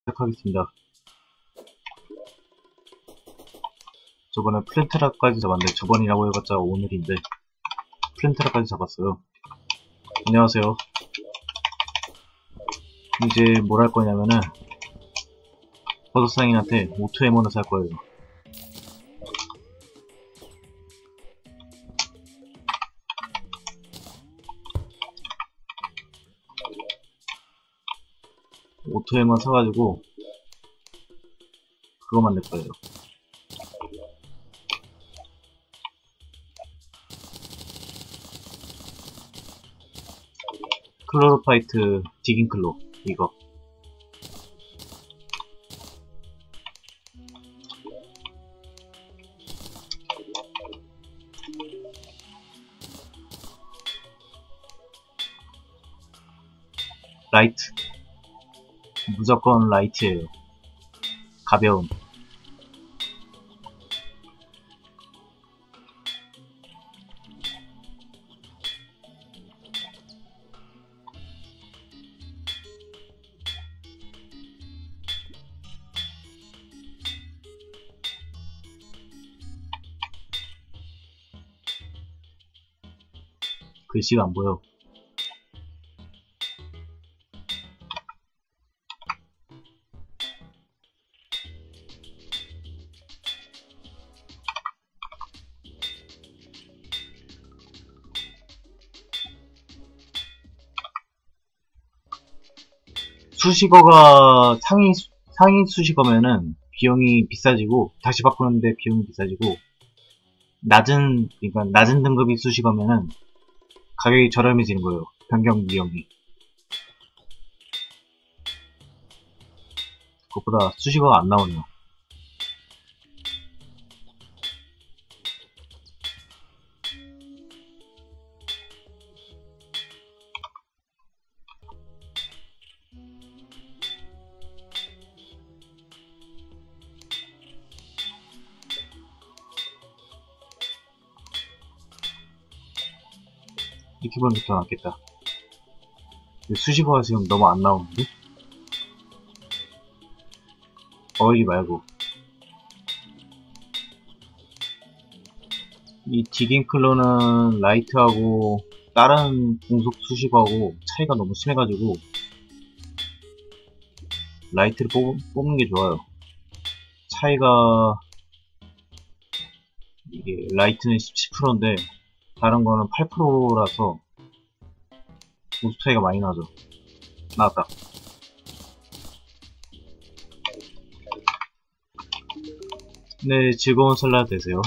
시작하겠습니다. 저번에 플랜테라까지 잡았는데, 저번이라고 해봤자 오늘인데 플랜테라까지 잡았어요. 안녕하세요. 이제 뭘 할 거냐면은 버섯상인한테 오토 에머를 살 거예요. 오토 에머 사가지고 그거 만들 거예요. 클로로파이트 디깅클로 이거. 라이트. 무조건 라이트예요. 가벼운. 글씨가 안 보여. 수식어가 상위 수식어면은 비용이 비싸지고, 다시 바꾸는데 비용이 비싸지고, 그러니까 낮은 등급이 수식어면은 가격이 저렴해지는 거예요. 변경 비용이. 그것보다 수식어가 안 나오네요. 이렇게 보면 더 낫겠다. 수식어가 지금 너무 안 나오는데? 어울리 말고. 이 디깅클로는 라이트하고 다른 공속 수식어하고 차이가 너무 심해가지고 라이트를 뽑는 게 좋아요. 차이가 이게 라이트는 17%인데 다른 거는 8%라서 공속 차이가 많이 나죠. 나왔다. 네, 즐거운 설날 되세요.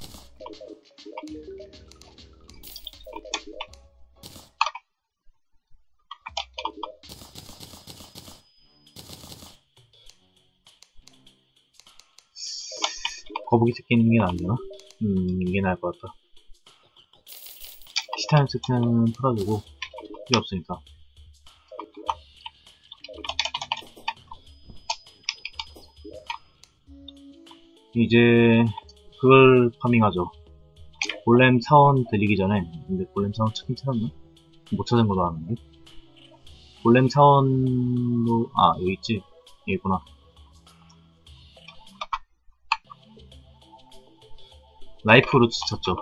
거북이 새끼 있는 게 낫려나? 이게 나을 것 같다. 시타임 스캔은 풀어주고 필요 없으니까. 이제 그걸 파밍하죠. 골렘 사원 들리기 전에. 근데 골렘 사원 찾긴 찾았나? 못 찾은 걸로 아는데. 골렘 사원로 여기 있지. 여기 있구나. 라이프 루츠 찾죠.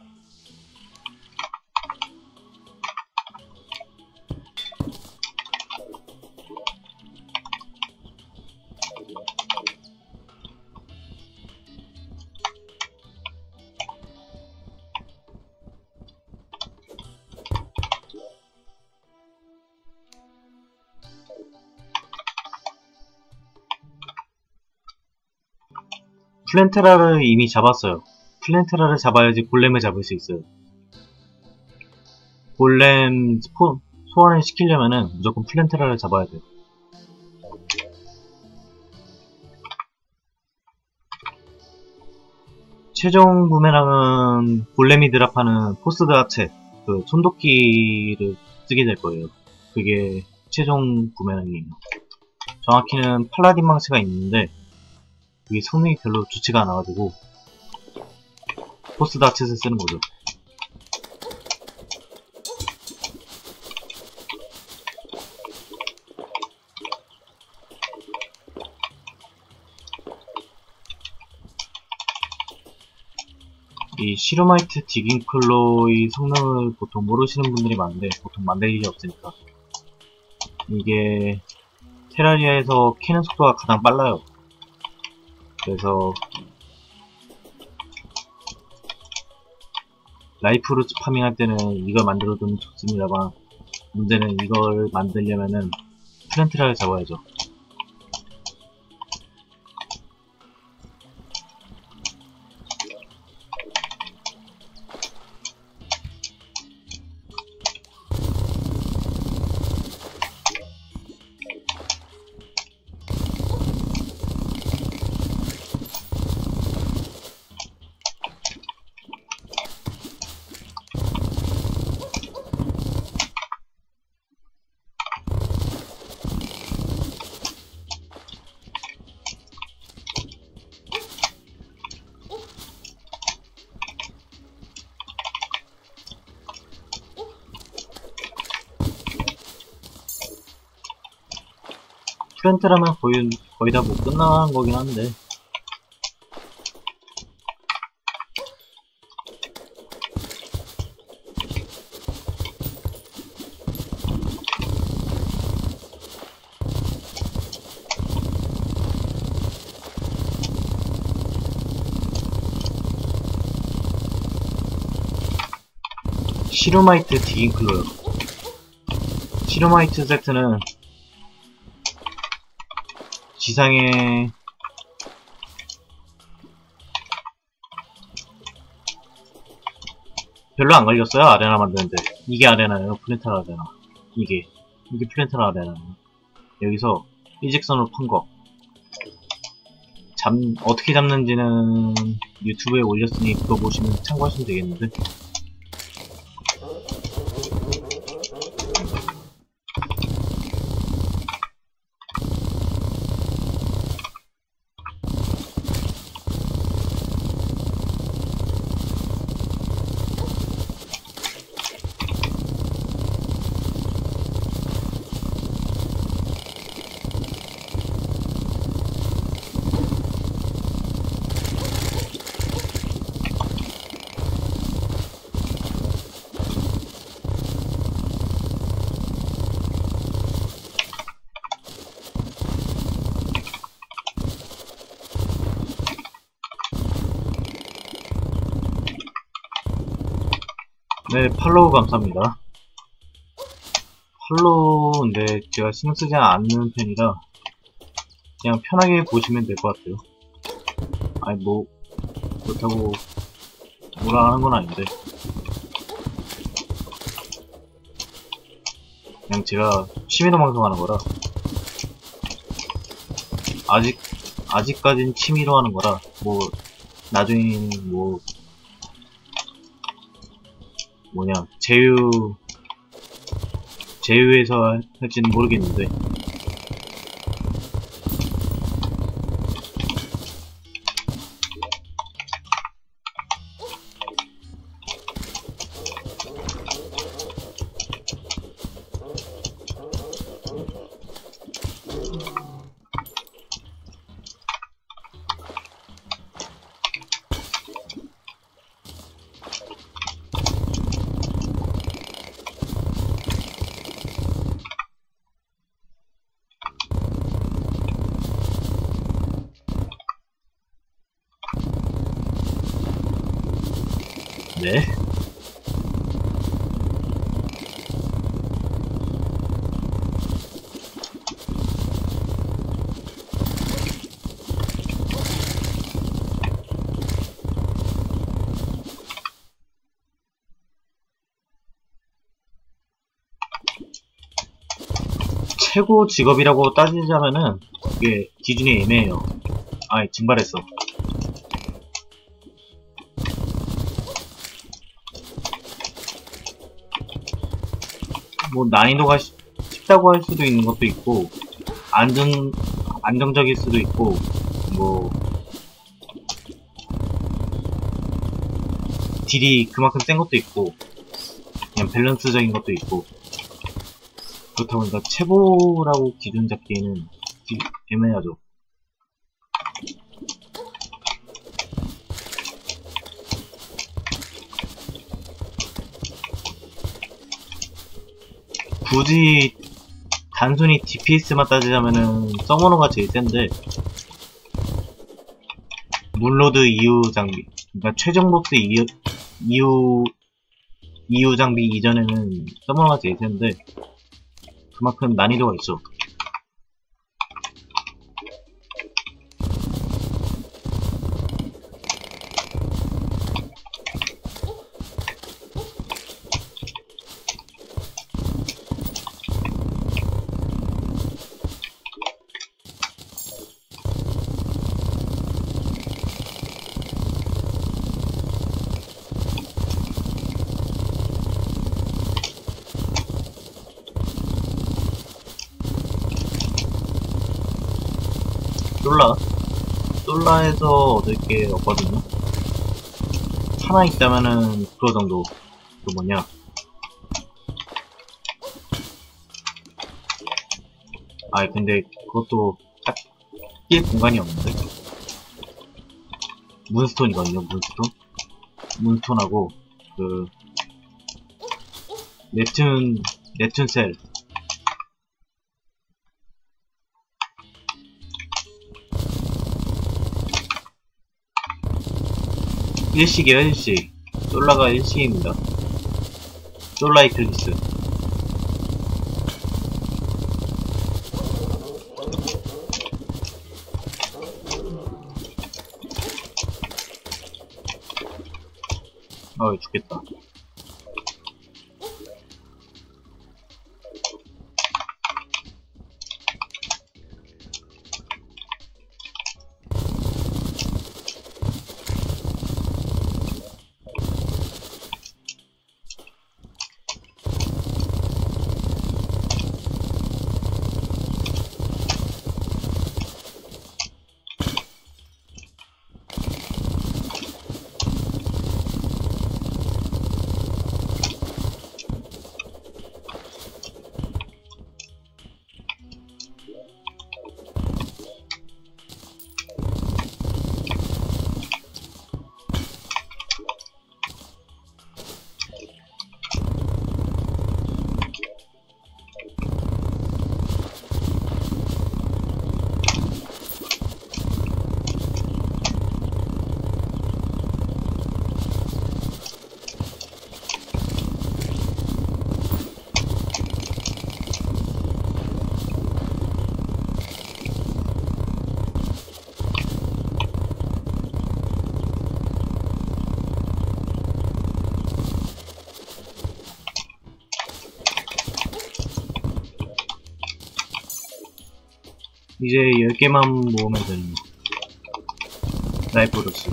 플랜테라를 이미 잡았어요. 플랜테라를 잡아야지 골렘을 잡을 수 있어요. 골렘 소환을 시키려면은 무조건 플랜테라를 잡아야 돼요. 최종 부메랑은 골렘이 드랍하는 포스드 하체, 그 손도끼를 쓰게 될 거예요. 그게 최종 부메랑이에요. 정확히는 팔라딘 망치가 있는데 그게 성능이 별로 좋지가 않아가지고 포스드 하체를 쓰는 거죠. 이 시루마이트 디깅클로의 성능을 보통 모르시는 분들이 많은데 보통 만들 일이 없으니까 이게 테라리아에서 캐는 속도가 가장 빨라요. 그래서 라이프루트 파밍 할 때는 이걸 만들어두면 좋습니다만 문제는 이걸 만들려면은 플랜트라를 잡아야죠. 플랜트라면 거의 다 뭐 끝난 거긴 한데 시루마이트 디깅클로요. 시루마이트 세트는 지상에 별로 안 걸렸어요. 아레나 만드는데 이게 아레나예요. 플랜터 아레나. 이게 플랜터 아레나예요. 여기서 일직선으로 판 거 어떻게 잡는지는 유튜브에 올렸으니 그거 보시면 참고하시면 되겠는데 네, 팔로우 감사합니다. 팔로우인데 제가 신경 쓰지 않는 편이라 그냥 편하게 보시면 될 것 같아요. 아니 뭐 그렇다고 뭐라 하는 건 아닌데 그냥 제가 취미로 방송하는 거라 아직까진 취미로 하는 거라 뭐 나중에 뭐 뭐냐 제휴해서 할지는 모르겠는데 네. 최고 직업이라고 따지자면은 이게 기준이 애매해요. 아이 증발했어. 뭐 난이도가 쉽다고 할 수도 있는 것도 있고 안정적일 수도 있고 뭐 딜이 그만큼 센 것도 있고 그냥 밸런스적인 것도 있고 그렇다 보니까 최고라고 기준 잡기에는 애매하죠. 굳이 단순히 DPS만 따지자면은 서머너가 제일 센데, 물로드 이후 장비, 그러니까 최종 보스 이후 장비 이전에는 서머너가 제일 센데, 그만큼 난이도가 있어. 솔라에서 얻을 게 없거든요. 하나 있다면은 그거 정도. 그 뭐냐, 근데 그것도 딱 낄 공간이 없는데. 문스톤이거든요. 문스톤하고 그 네튠셀. 일식이에요, 일식. 솔라가 일식입니다. 솔라 이클리스. 죽겠다. 이제 10개만 모으면 되는 라이프로스.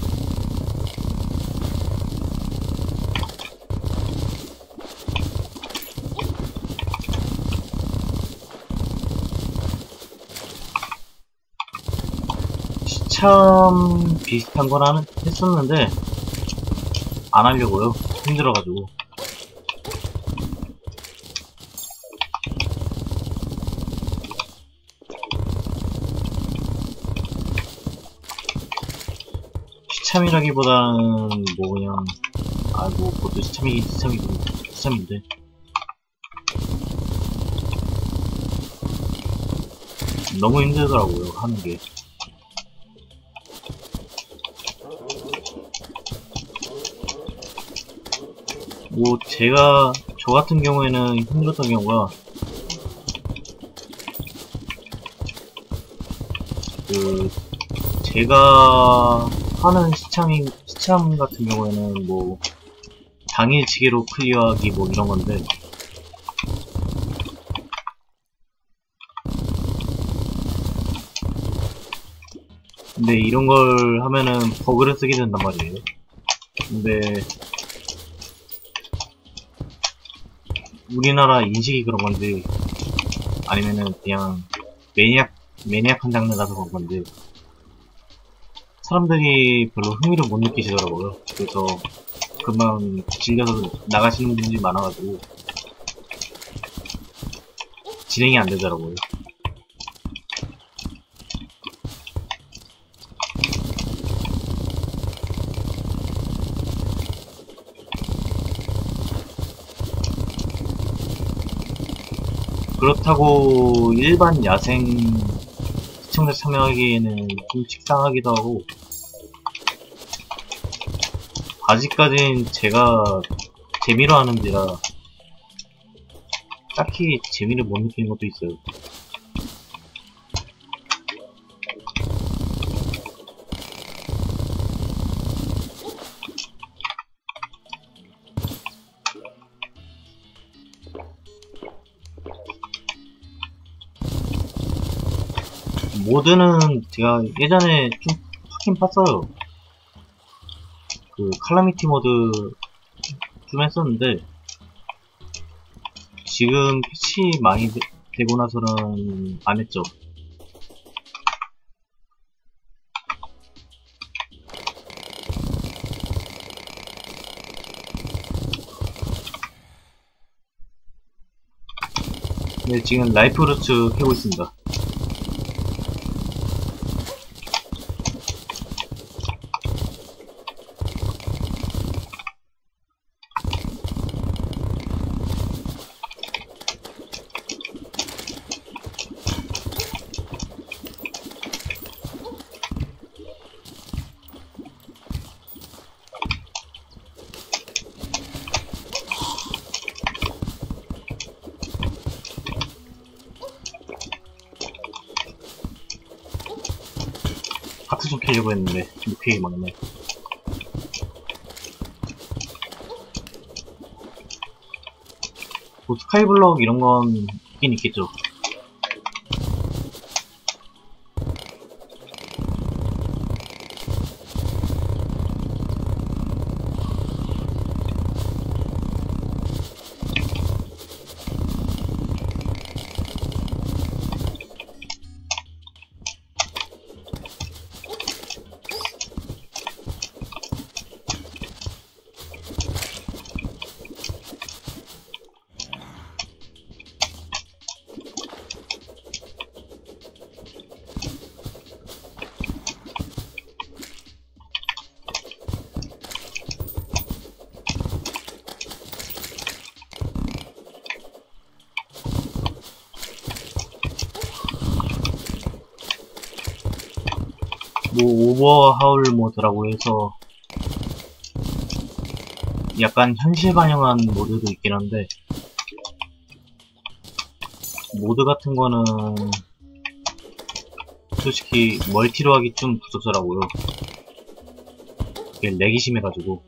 시참 비슷한 건 했었는데 안 하려고요. 힘들어가지고. 시참이라기보다는 뭐 그냥 그것도 시참인데 너무 힘들더라고요, 하는 게. 저 같은 경우에는 힘들었던 경우가 제가 하는 시참 같은 경우에는 뭐 당일치기로 클리어하기 뭐 이런 건데, 근데 이런 걸 하면은 버그를 쓰게 된단 말이에요. 근데 우리나라 인식이 그런 건지 아니면은 그냥 매니악한 장르라서 그런 건지 사람들이 별로 흥미를 못 느끼시더라고요. 그래서 금방 질려서 나가시는 분들이 많아가지고 진행이 안 되더라고요. 그렇다고 일반 야생 시청자 참여하기에는 좀 식상하기도 하고, 아직까진 제가 재미로 하는지라 딱히 재미를 못 느끼는 것도 있어요. 모드는 제가 예전에 좀 파긴 팠어요. 그 칼라미티 모드 좀 했었는데 지금 패치 많이 되고 나서는 안 했죠. 네, 지금 라이프 루츠 켜고 있습니다. 하트 좀 캐려고 했는데 루페이 막네. 뭐 스카이블럭 이런 건 있긴 있겠죠. 뭐 오버하울 모드라고 해서 약간 현실 반영한 모드도 있긴 한데, 모드 같은 거는 솔직히 멀티로 하기 좀 부적절하고요. 이게 렉이 심해가지고.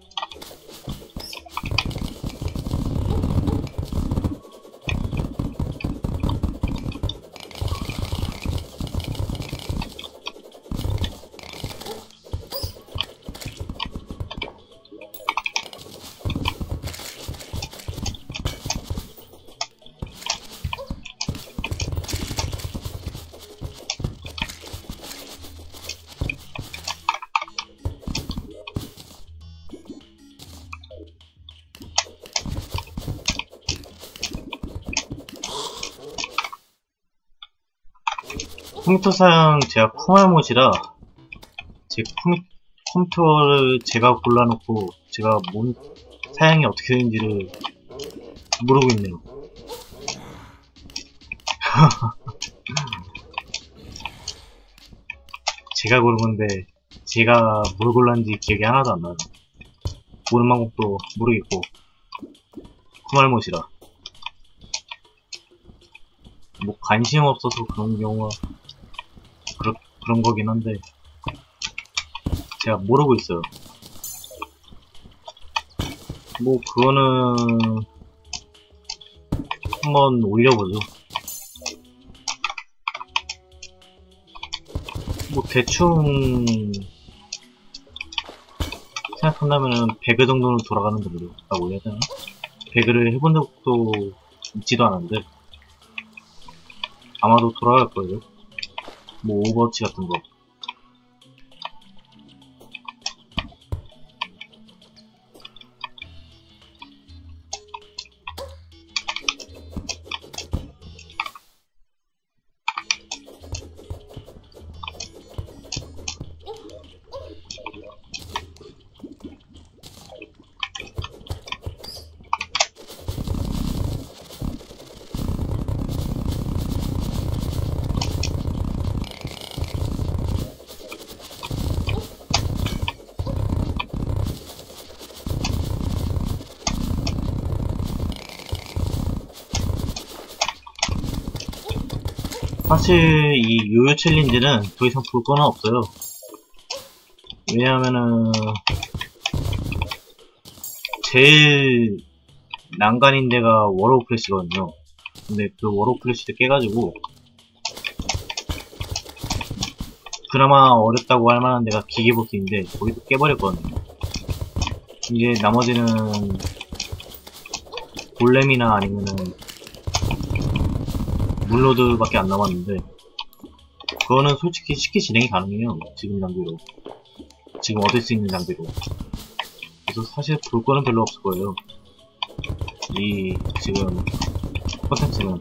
컴퓨터 사양 제가 콩알못이라 제 컴퓨터를 제가 골라놓고 제가 뭔 사양이 어떻게 되는지를 모르고 있네요. 제가 고른 건데 제가 뭘 골랐는지 기억이 하나도 안 나요. 모르는 방법도 모르겠고 콩알못이라 뭐 관심 없어서 그런 경우가 그런 거긴 한데 제가 모르고 있어요. 뭐 그거는 한번 올려보죠. 뭐 대충 생각한다면은 배그 정도는 돌아가는 정도라고 해야 되나? 배그를 해본 적도 있지도 않은데 아마도 돌아갈 거예요. 뭐 오버워치 같은 거. 사실 이 요요 챌린지는 더 이상 볼 거는 없어요. 왜냐하면은 제일 난간인 데가 워로우 클래시거든요. 근데 그 워로우 클래시를 깨가지고 그나마 어렵다고 할 만한 데가 기계보스인데 거기도 깨버렸거든요. 이제 나머지는 골렘이나 아니면은 물로드밖에 안 남았는데 그거는 솔직히 쉽게 진행이 가능해요. 지금 장비로. 지금 얻을 수 있는 장비로. 그래서 사실 볼 거는 별로 없을 거예요. 이 지금 콘텐츠는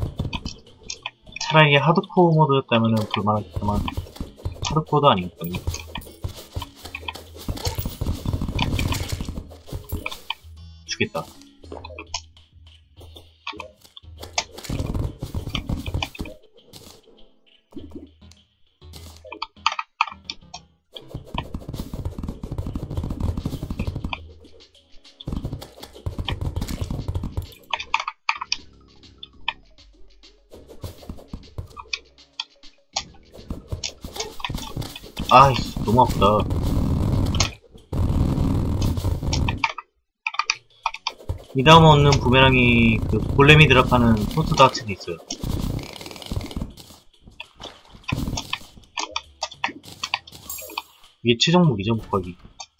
차라리 하드코어 모드였다면은 볼만하겠지만 하드코어도 아니거든요. 죽겠다. 아이씨, 너무 아프다. 이 다음 얻는 부메랑이 그 골렘이 드랍하는 포스드 하츠가 있어요. 이게 최종 무기죠, 거기.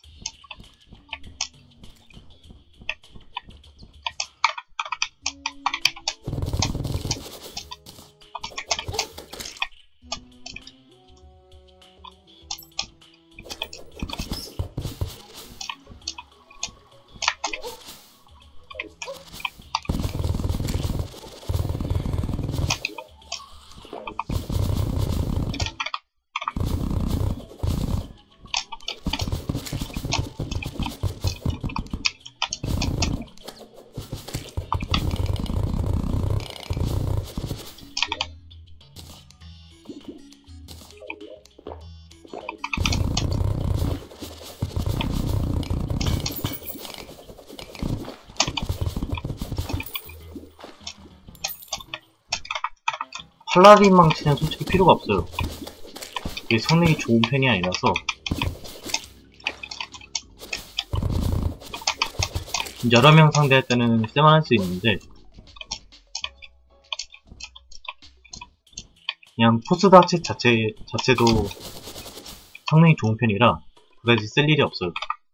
팔라딘 망치는 솔직히 필요가 없어요. 이게 성능이 좋은 편이 아니라서 여러 명 상대할 때는 쓸만할 수 있는데 그냥 포스드 하츠 자체도 성능이 좋은 편이라 그다지 쓸 일이 없어요.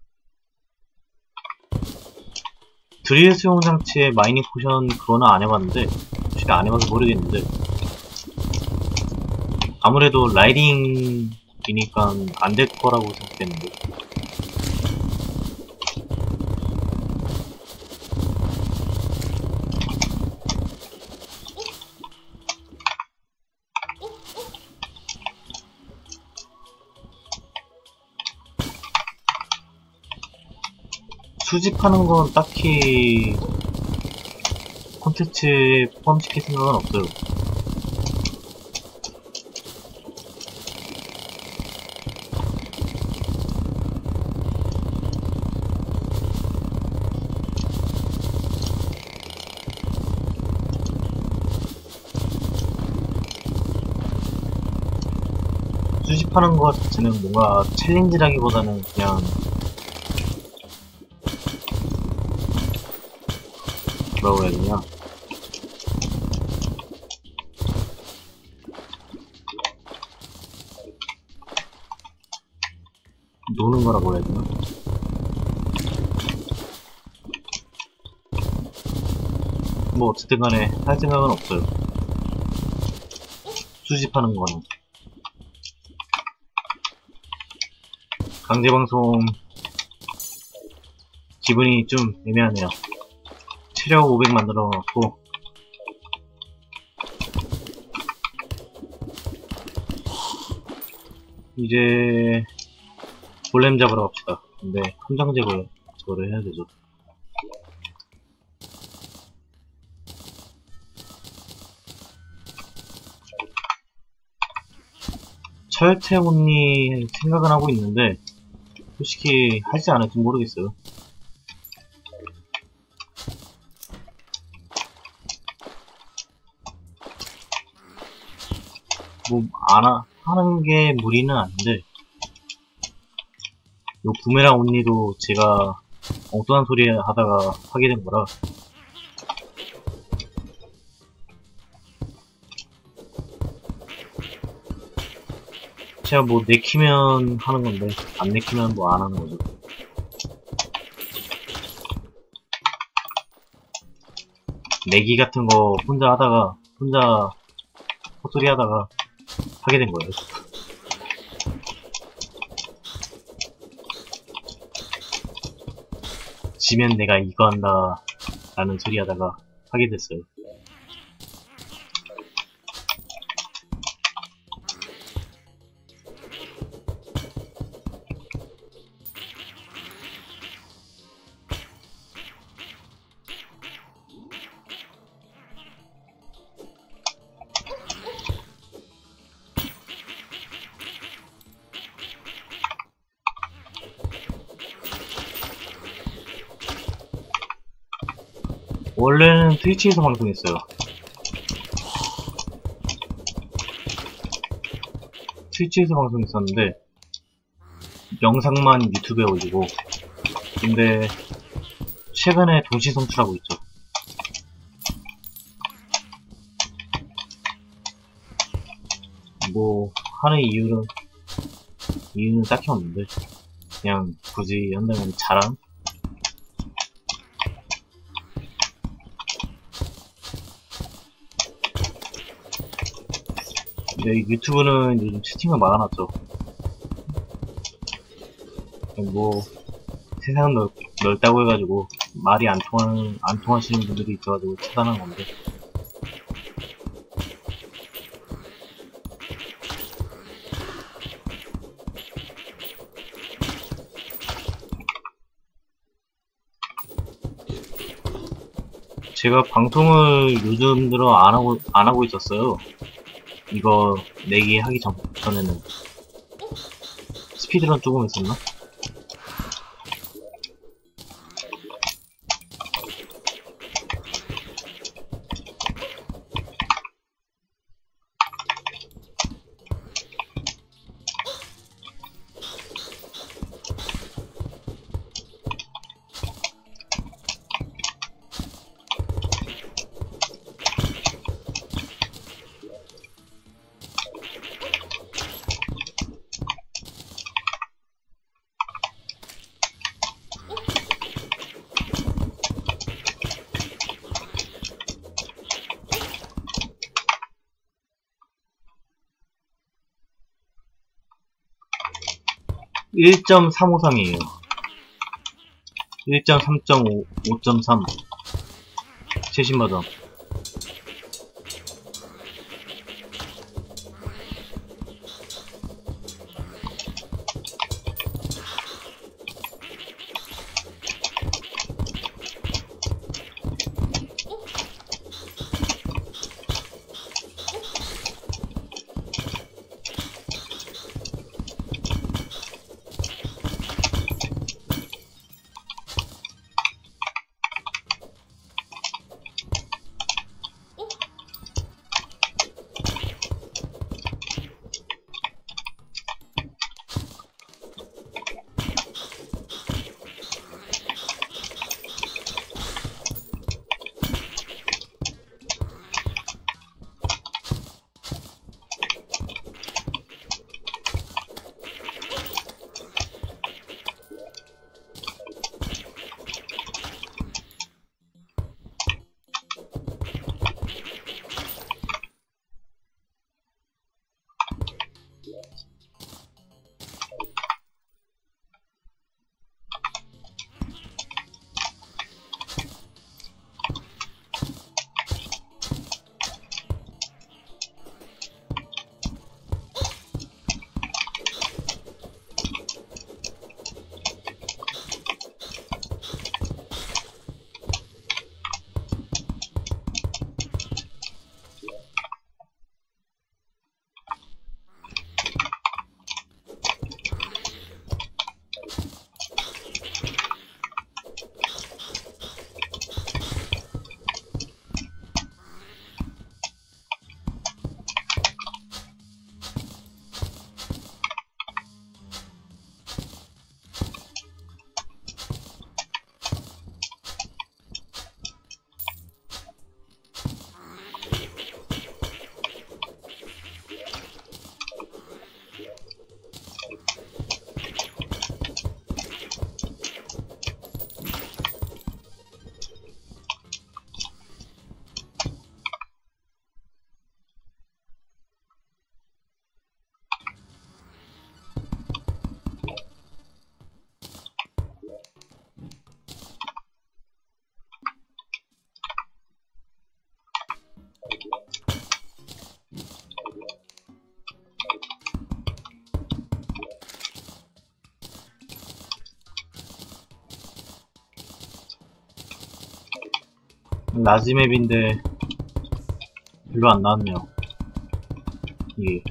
드릴 수용 장치의 마이닝 포션 그거는 안 해봤는데 솔직히 안 해봐서 모르겠는데 아무래도 라이딩이니까 안 될 거라고 생각했는데 수집하는 건 딱히 콘텐츠에 포함시킬 생각은 없어요. 수집하는 것 자체는 뭔가 챌린지라기보다는 그냥 뭐라고 해야 되냐 노는 거라고 해야 되나? 뭐 어쨌든 간에 할 생각은 없어요. 수집하는 거는 강제방송 기분이 좀 애매하네요. 체력 500 만들어 놓고 이제 골렘 잡으러 갑시다. 근데 함정 제거를 해야 되죠. 철퇴 온리 생각은 하고 있는데 솔직히 할지 안 할지 모르겠어요. 뭐, 하는 게 무리는 아닌데, 요 부메랑 언니도 제가 엉뚱한 소리 하다가 하게 된 거라, 제가 뭐 내키면 하는 건데, 안 내키면 뭐 안 하는 거죠. 내기 같은 거 혼자 헛소리 하다가 하게 된 거예요. 지면 내가 이거 한다 라는 소리 하다가 하게 됐어요. 원래는 트위치에서 방송했어요. 트위치에서 방송했었는데 영상만 유튜브에 올리고, 근데 최근에 동시 송출하고 있죠. 뭐 하는 이유는 딱히 없는데, 그냥 굳이 한다면 자랑? 근데 유튜브는 요즘 채팅을 막아놨죠. 뭐 세상은 넓다고 해가지고 말이 안 통하시는 분들이 있어가지고 차단한 건데, 제가 방송을 요즘 들어 안 하고 있었어요. 이거 내기 하기 전에는 스피드런 조금 했었나? (1.353) 이에요. 1.3.5, 5.3 최신 버전. 라지 맵인데 별로 안 나왔네요. 이게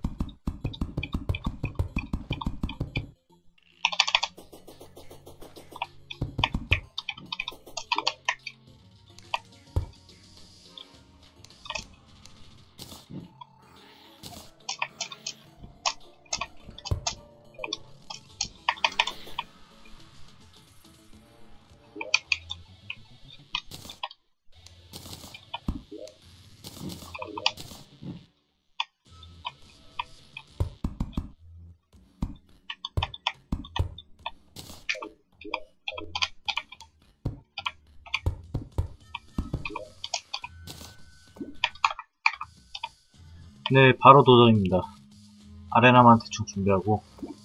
네, 바로 도전입니다. 아레나만 대충 준비하고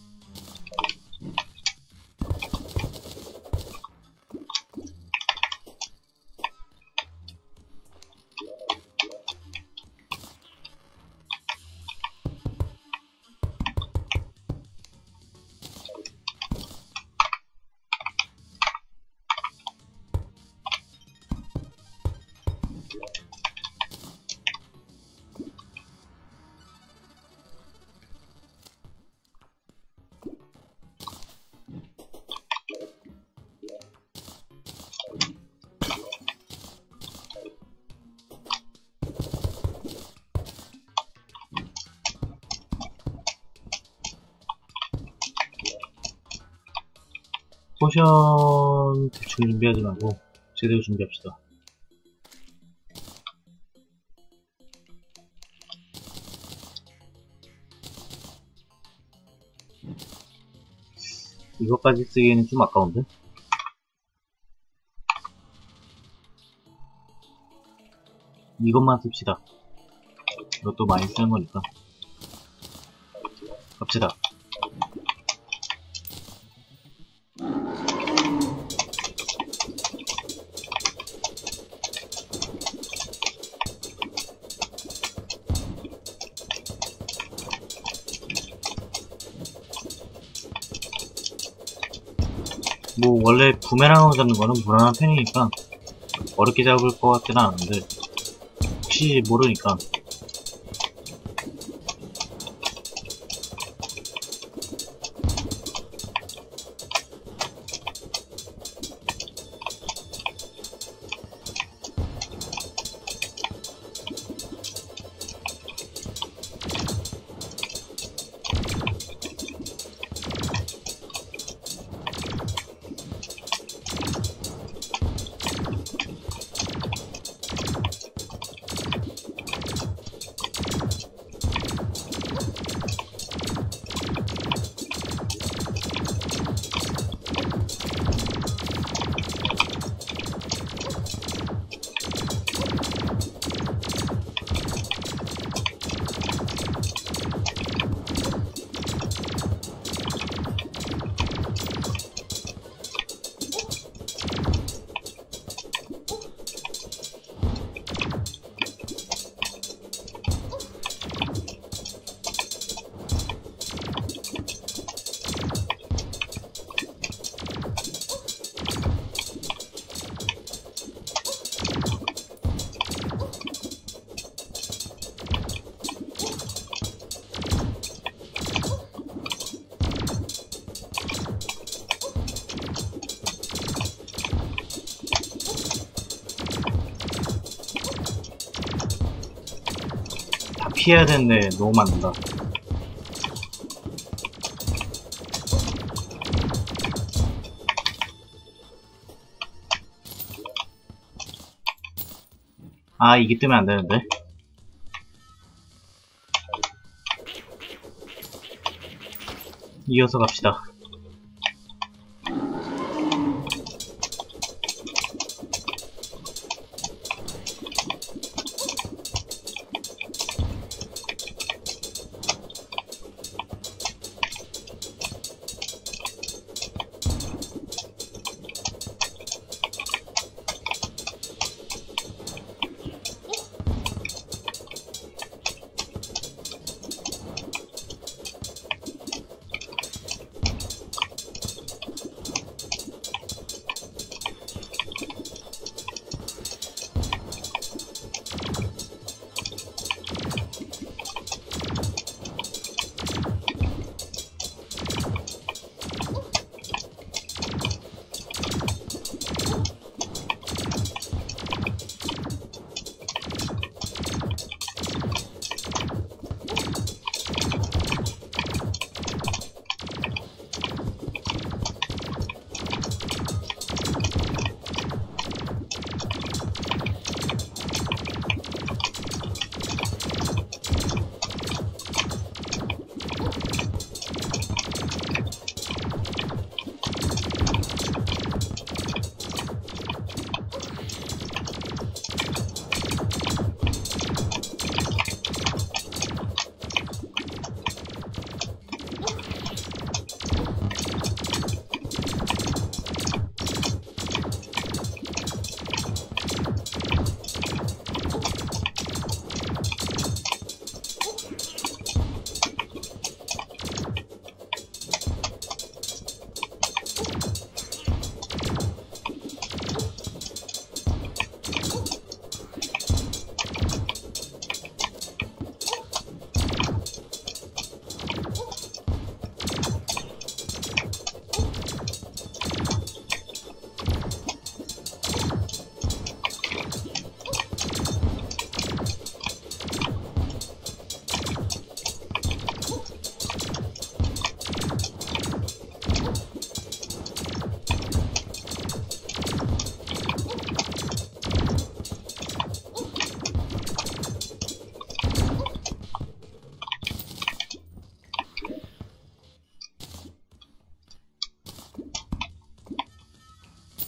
포션 대충 준비하지 말고 제대로 준비합시다. 이것까지 쓰기에는 좀 아까운데? 이것만 씁시다. 이것도 많이 쓰는 거니까. 갑시다. 뭐 원래 부메랑으로 잡는 거는 무난한 편이니까 어렵게 잡을 것 같지는 않은데 혹시 모르니까 피해야 되는데 너무 많다. 아, 이게 뜨면 안 되는데. 이어서 갑시다.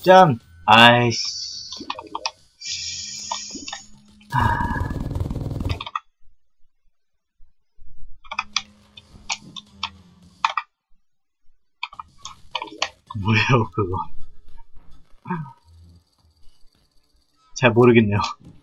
짠! 아이씨. 뭐예요, 그거. 잘 모르겠네요.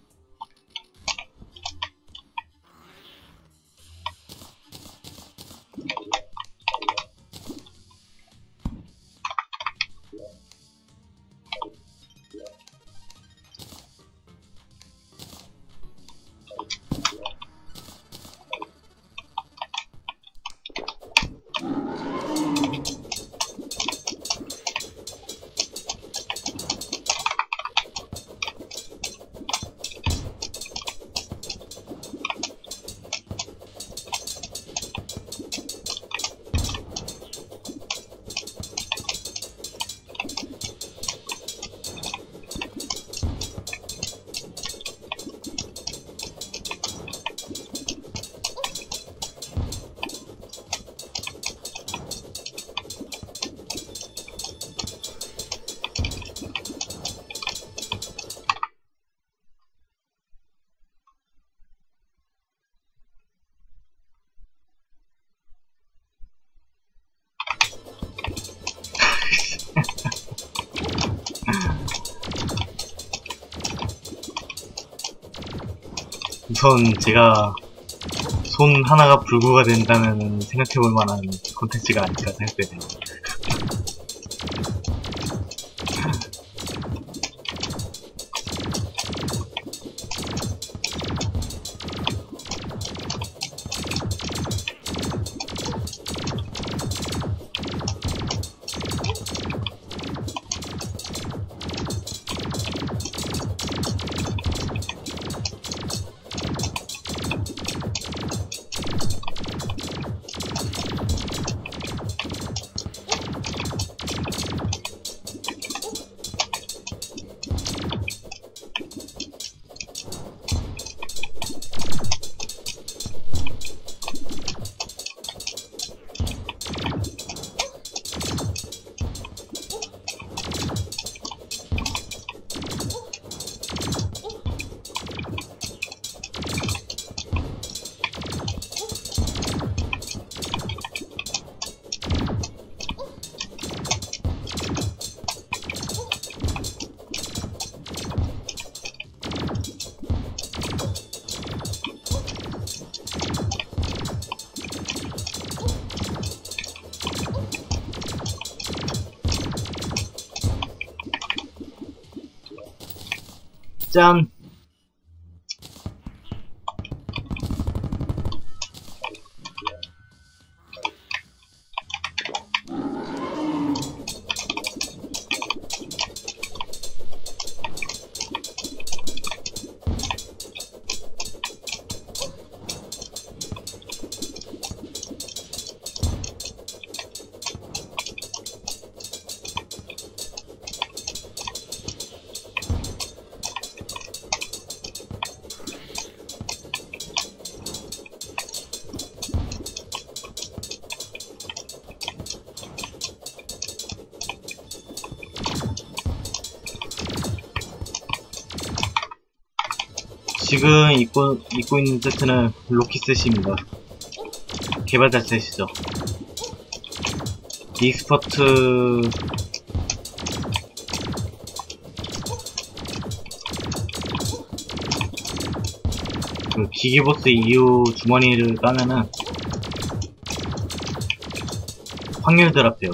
우선 제가 손 하나가 불구가 된다면 생각해볼 만한 콘텐츠가 아닐까 생각되네요. 짠! 지금 입고 있는 세트는 로키셋입니다. 개발자 셋이죠. 익스퍼트 그 기기보스 이후 주머니를 까면은 확률 드랍돼요.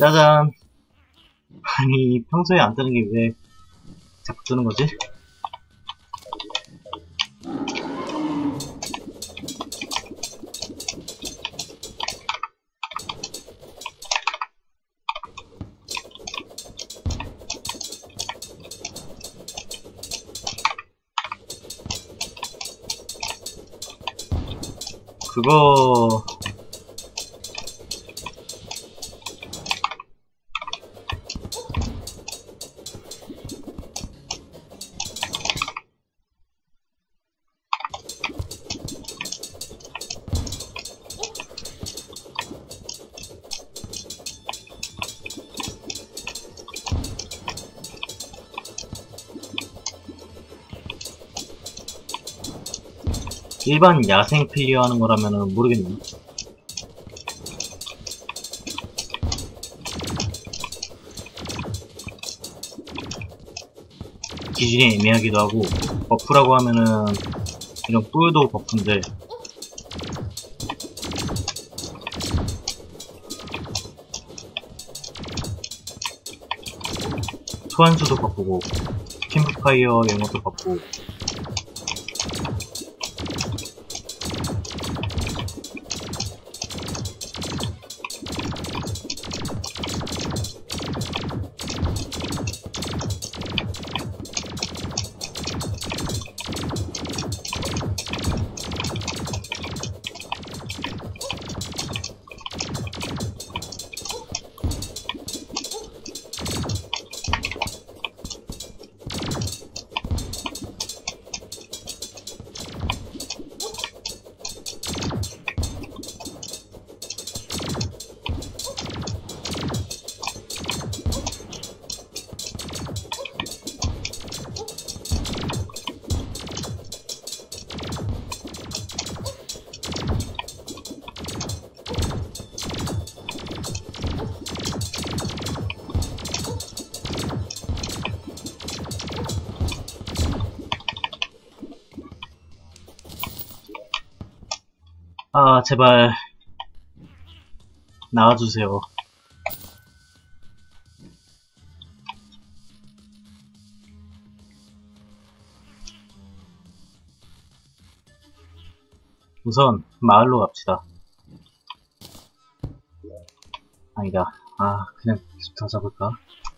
짜잔. 아니, 평소에 안 뜨는 게 왜 자꾸 뜨는 거지? 그거 일반 야생 클리어 하는 거라면은 모르겠네. 기준이 애매하기도 하고, 버프라고 하면은 이런 뿔도 버프인데 소환수도 버프고 캠프파이어 이런 것도 버프고. 아, 제발 나와주세요. 우선 마을로 갑시다. 아니다. 아, 그냥 계속 더 잡을까?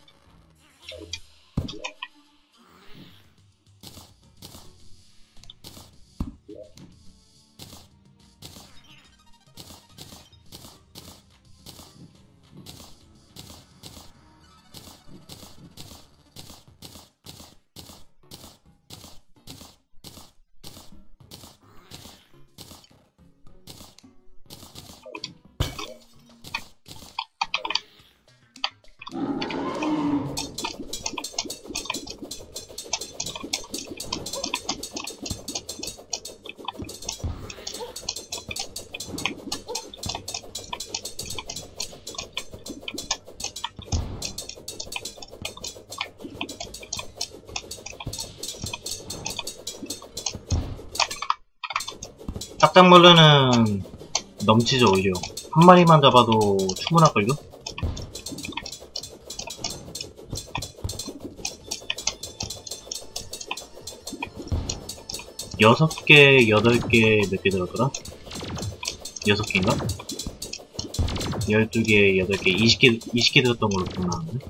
딱딱벌레는 넘치죠, 오히려. 한 마리만 잡아도 충분할걸요? 여섯 개, 8개, 몇 개 들었더라? 6개인가? 12개, 8개, 20개 들었던 걸로 기억나는데?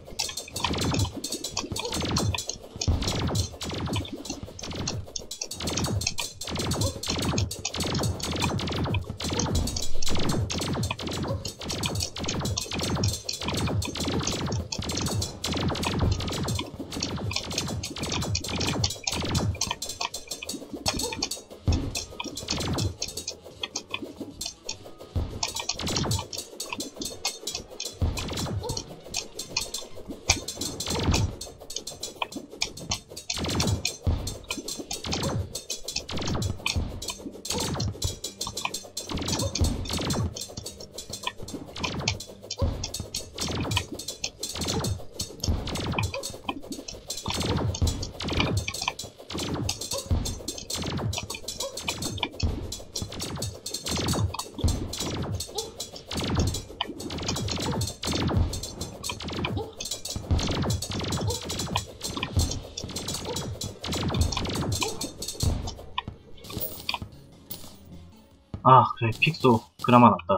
아, 그래, 픽소. 그나마 낫다.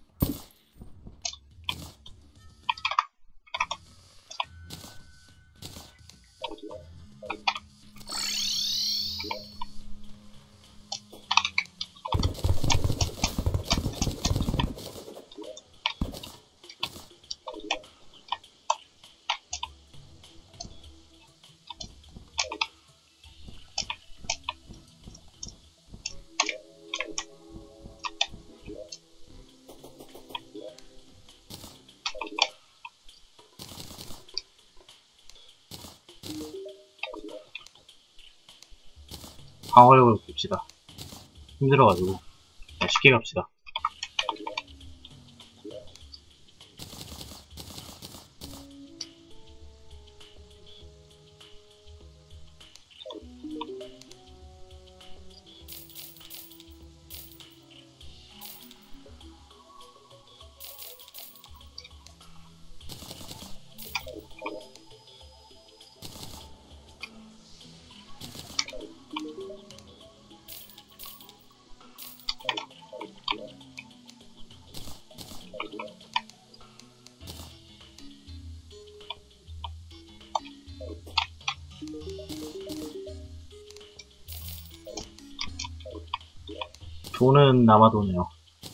방어력을 봅시다. 힘들어가지고. 자, 쉽게 갑시다. 돈은 남아도네요.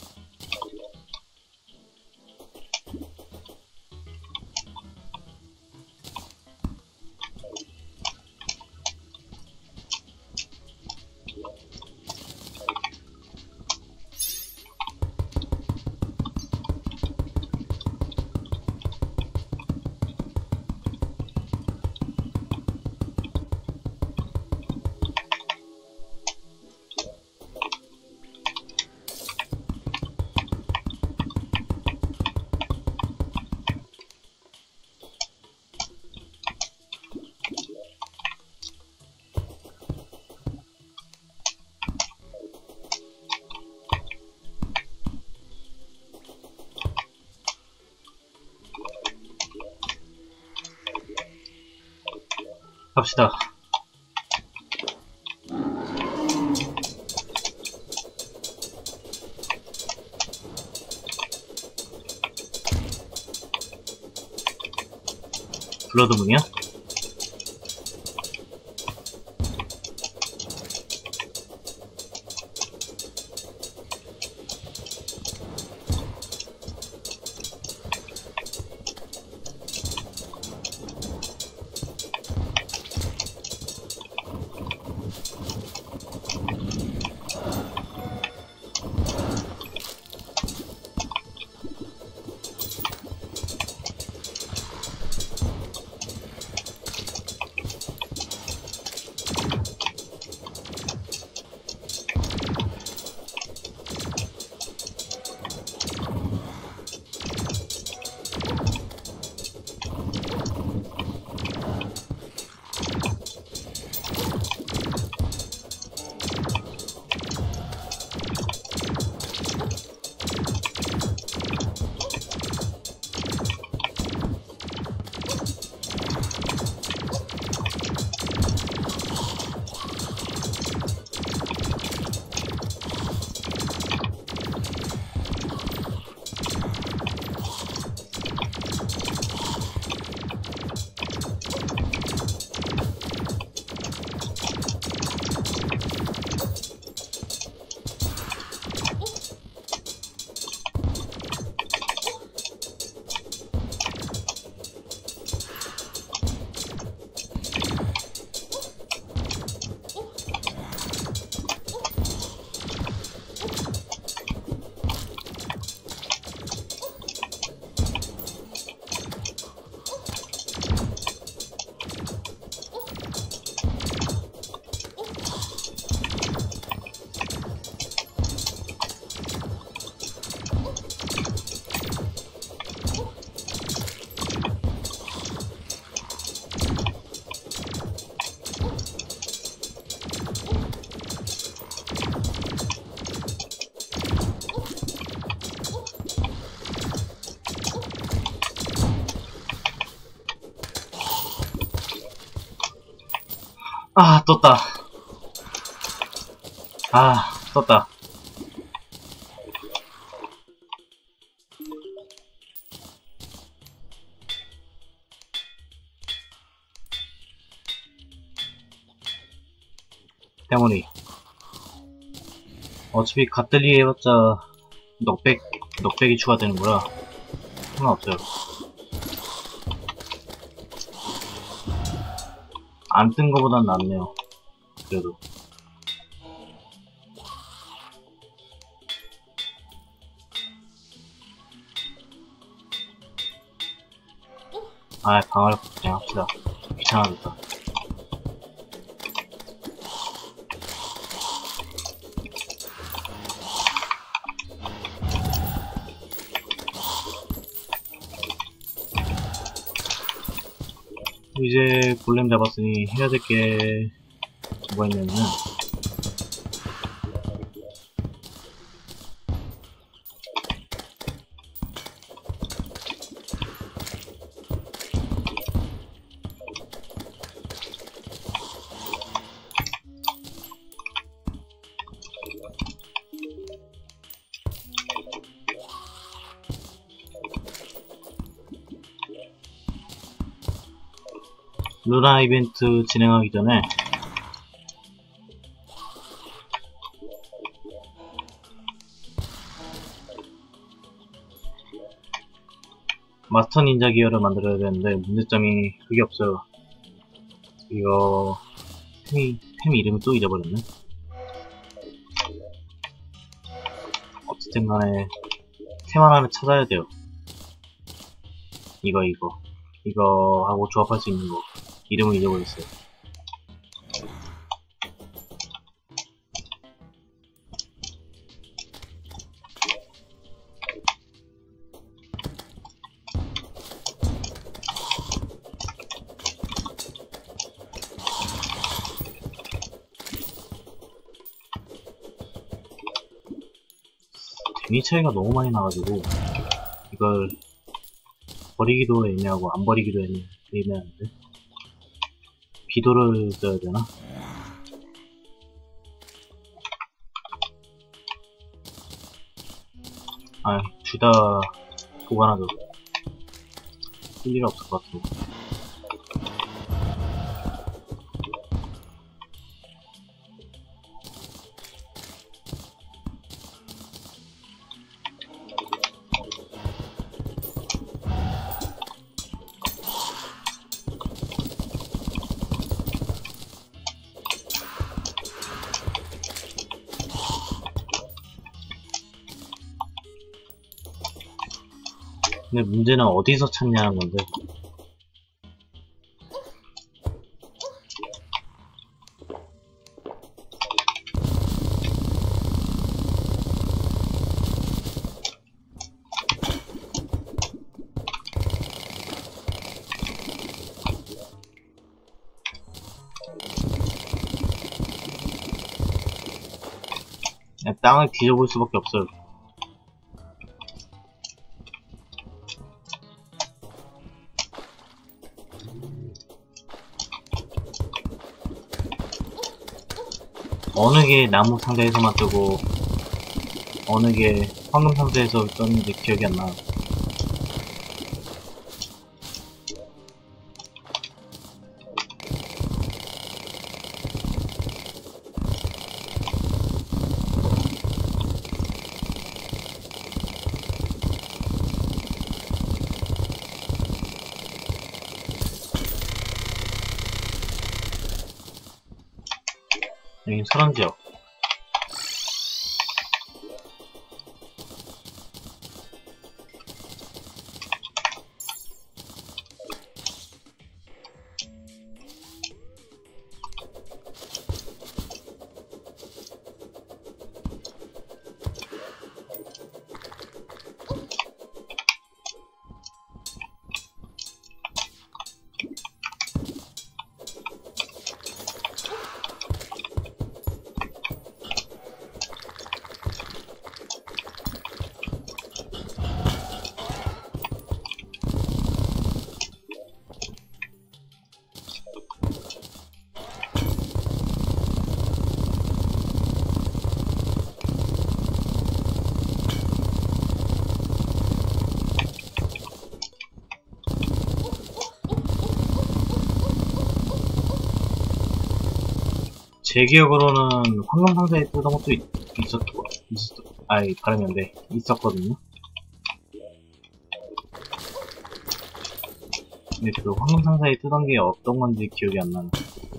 갑시다. 블러드문이야? 아, 떴다. 아, 떴다. 어차피 갓들리 해봤자 넉백이 추가되는 거라 상관없어요. 안 뜬 거보단 낫네요. 그래도. 방어력 그냥 합시다. 귀찮아졌다. 이제 골렘 잡았으니 해야 될 게 뭐가 있냐면은 루나 이벤트 진행하기 전에 마스터 닌자 기어를 만들어야 되는데 문제점이 그게 없어요. 이거 템 이름을 또 잊어버렸네. 어쨌든 간에 템 하나를 찾아야 돼요. 이거 하고 조합할 수 있는 거 이름을 잊어버렸어요. 데미 차이가 너무 많이 나가지고 이걸 버리기도 애매하고 안 버리기도 애매한데 비도를 써야 되나? 둘 다 보관하죠. 쓸 일이 없을 것 같은데. 근데 문제는 어디서 찾냐는 건데. 그냥 땅을 뒤져볼 수밖에 없어요. 어느 게 나무 상자에서만 뜨고 어느 게 황금 상자에서 떴는지 기억이 안 나요. 여긴 설원지역. 제 기억으로는 황금 상자에 뜨던 것도 발음이 안 돼. 있었거든요. 근데 그 황금 상자에 뜨던 게 어떤 건지 기억이 안 나네.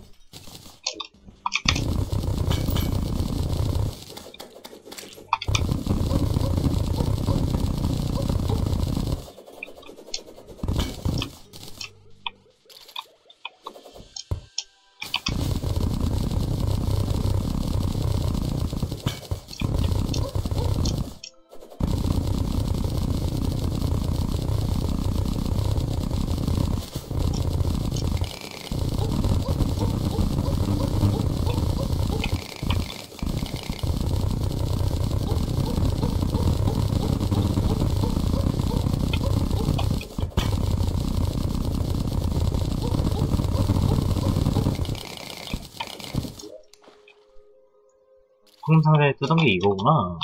황금 상자에 뜨던 게 이거구나.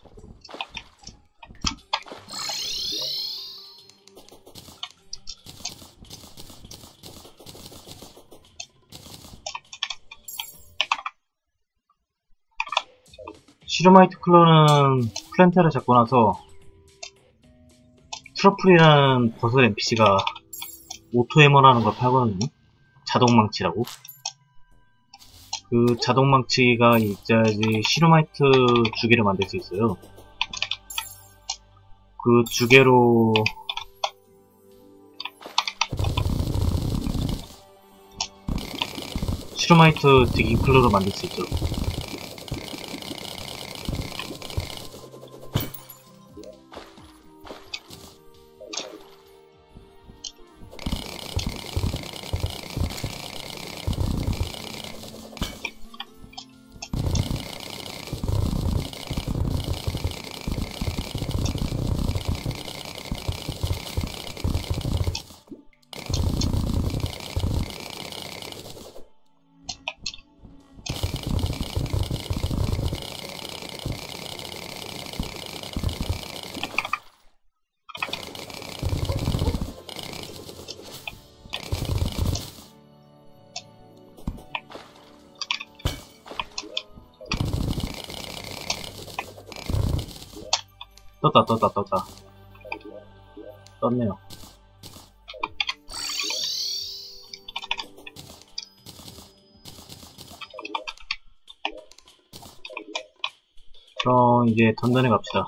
시루마이트 클로는 플랜테를 잡고 나서 트러플이라는 버섯 NPC가 오토해머라는 걸 팔거든요. 자동망치라고. 그 자동망치가 있어야지 시루마이트 주개를 만들 수 있어요. 그 주개로 시루마이트 디깅 클로를 만들 수 있죠. 떴다. 떴네요. 그럼 이제 던전에 갑시다.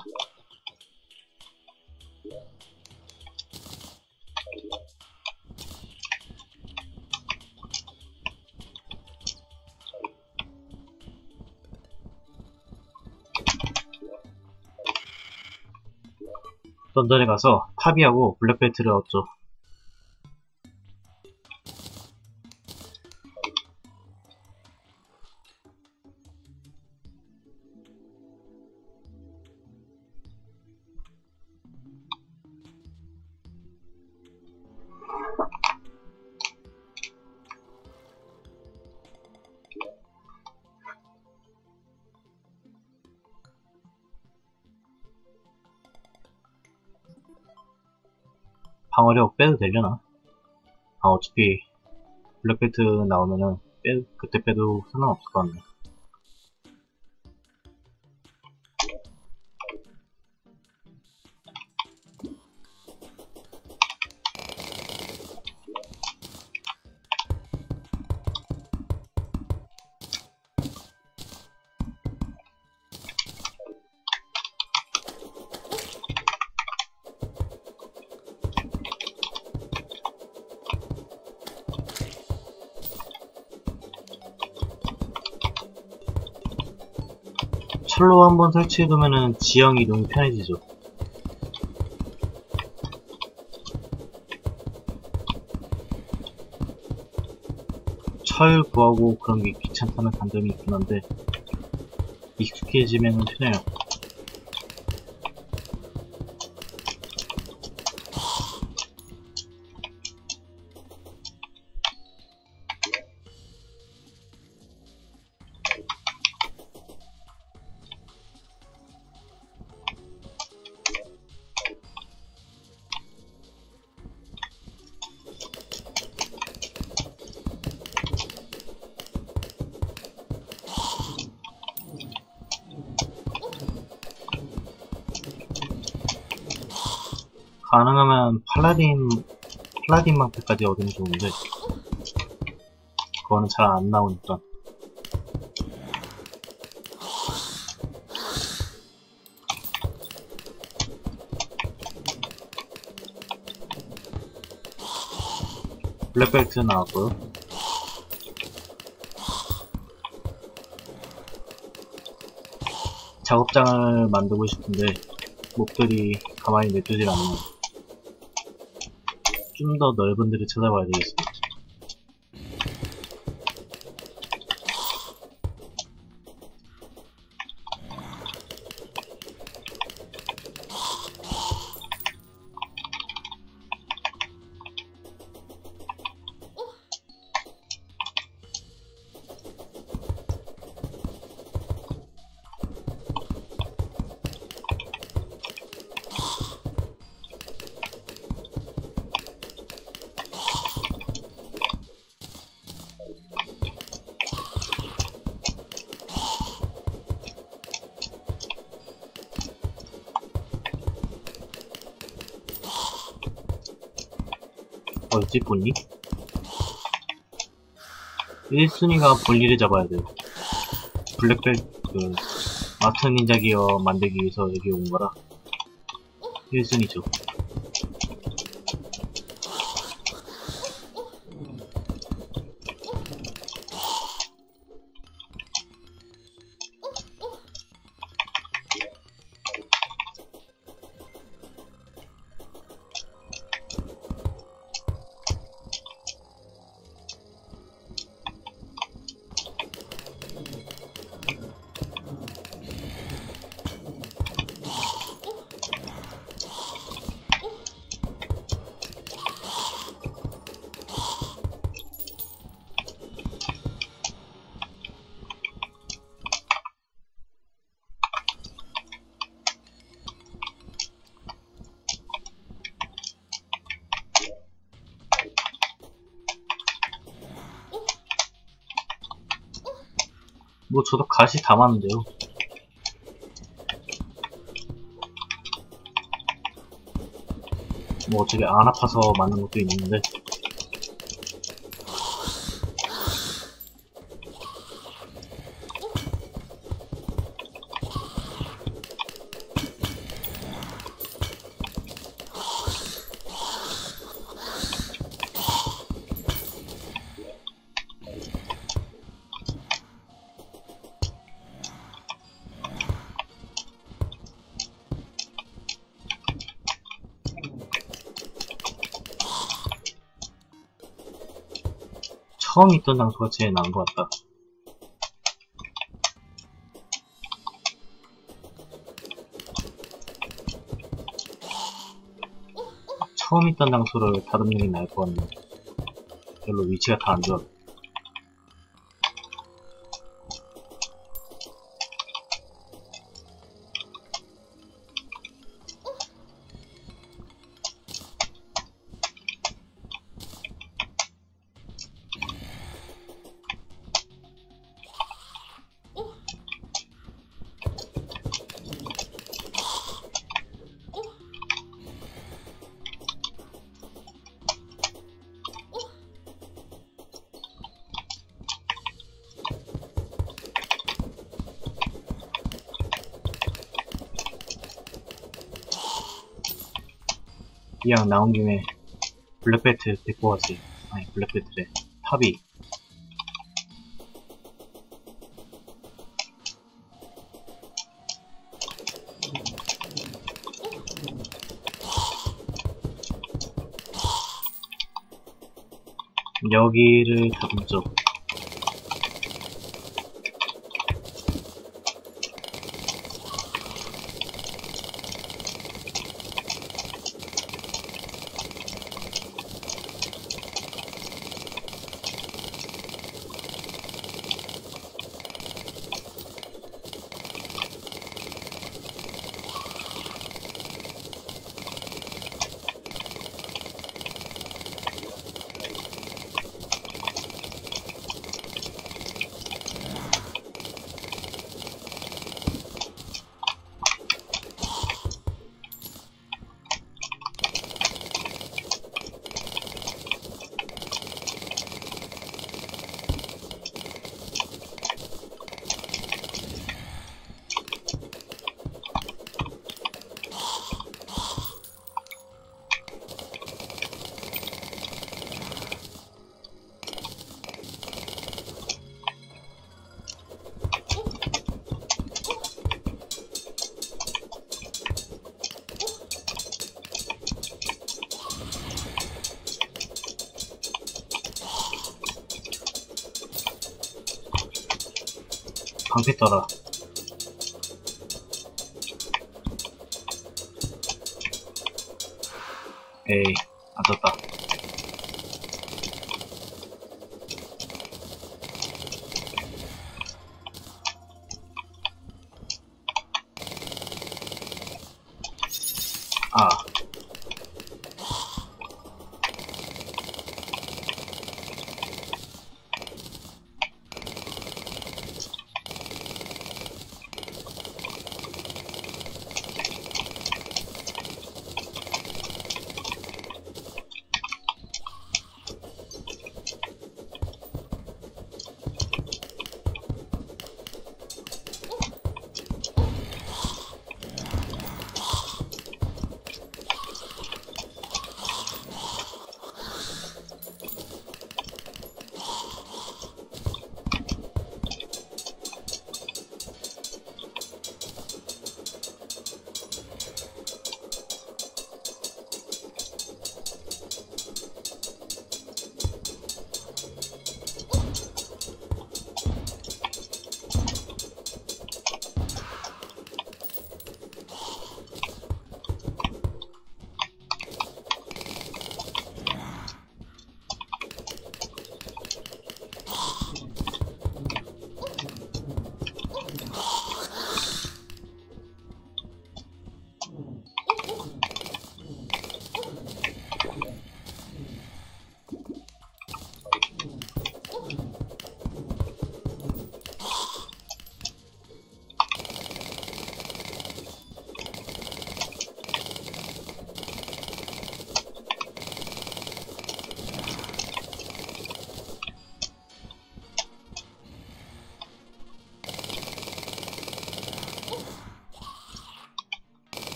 던전에 가서 타비하고 블랙벨트를 얻죠. 방어력 빼도 되려나? 어차피 블랙벨트 나오면은 그때 빼도 상관없을 것 같네. 철로 한번 설치해두면은 지형 이동이 편해지죠. 철 구하고 그런 게 귀찮다는 단점이 있긴 한데 익숙해지면은 편해요. 가능하면 팔라딘 방패까지 얻으면 좋은데 그거는 잘 안 나오니까. 블랙벨트 나왔고요. 작업장을 만들고 싶은데 몹들이 가만히 냅두질 않네요. 좀 더 넓은 데를 찾아봐야 되겠습니다. 어딨지, 본니? 1순위가 볼리를 잡아야 돼요. 마스터 닌자 기어 만들기 위해서 여기 온 거라 1순위죠. 뭐 저도 갓이 다 맞는데요. 뭐 어차피 안 아파서 맞는 것도 있는데 처음 있던 장소가 제일 나은 것 같다. 처음 있던 장소를 다듬는 게 나을 것 같네. 별로 위치가 다 안 좋아. 이왕 나온 김에 블랙벨트 데리고 왔어요. 아니 블랙벨트래. 탑이. 여기를 다듬죠. 방패 떠라. 에이, 안 떴다. 아.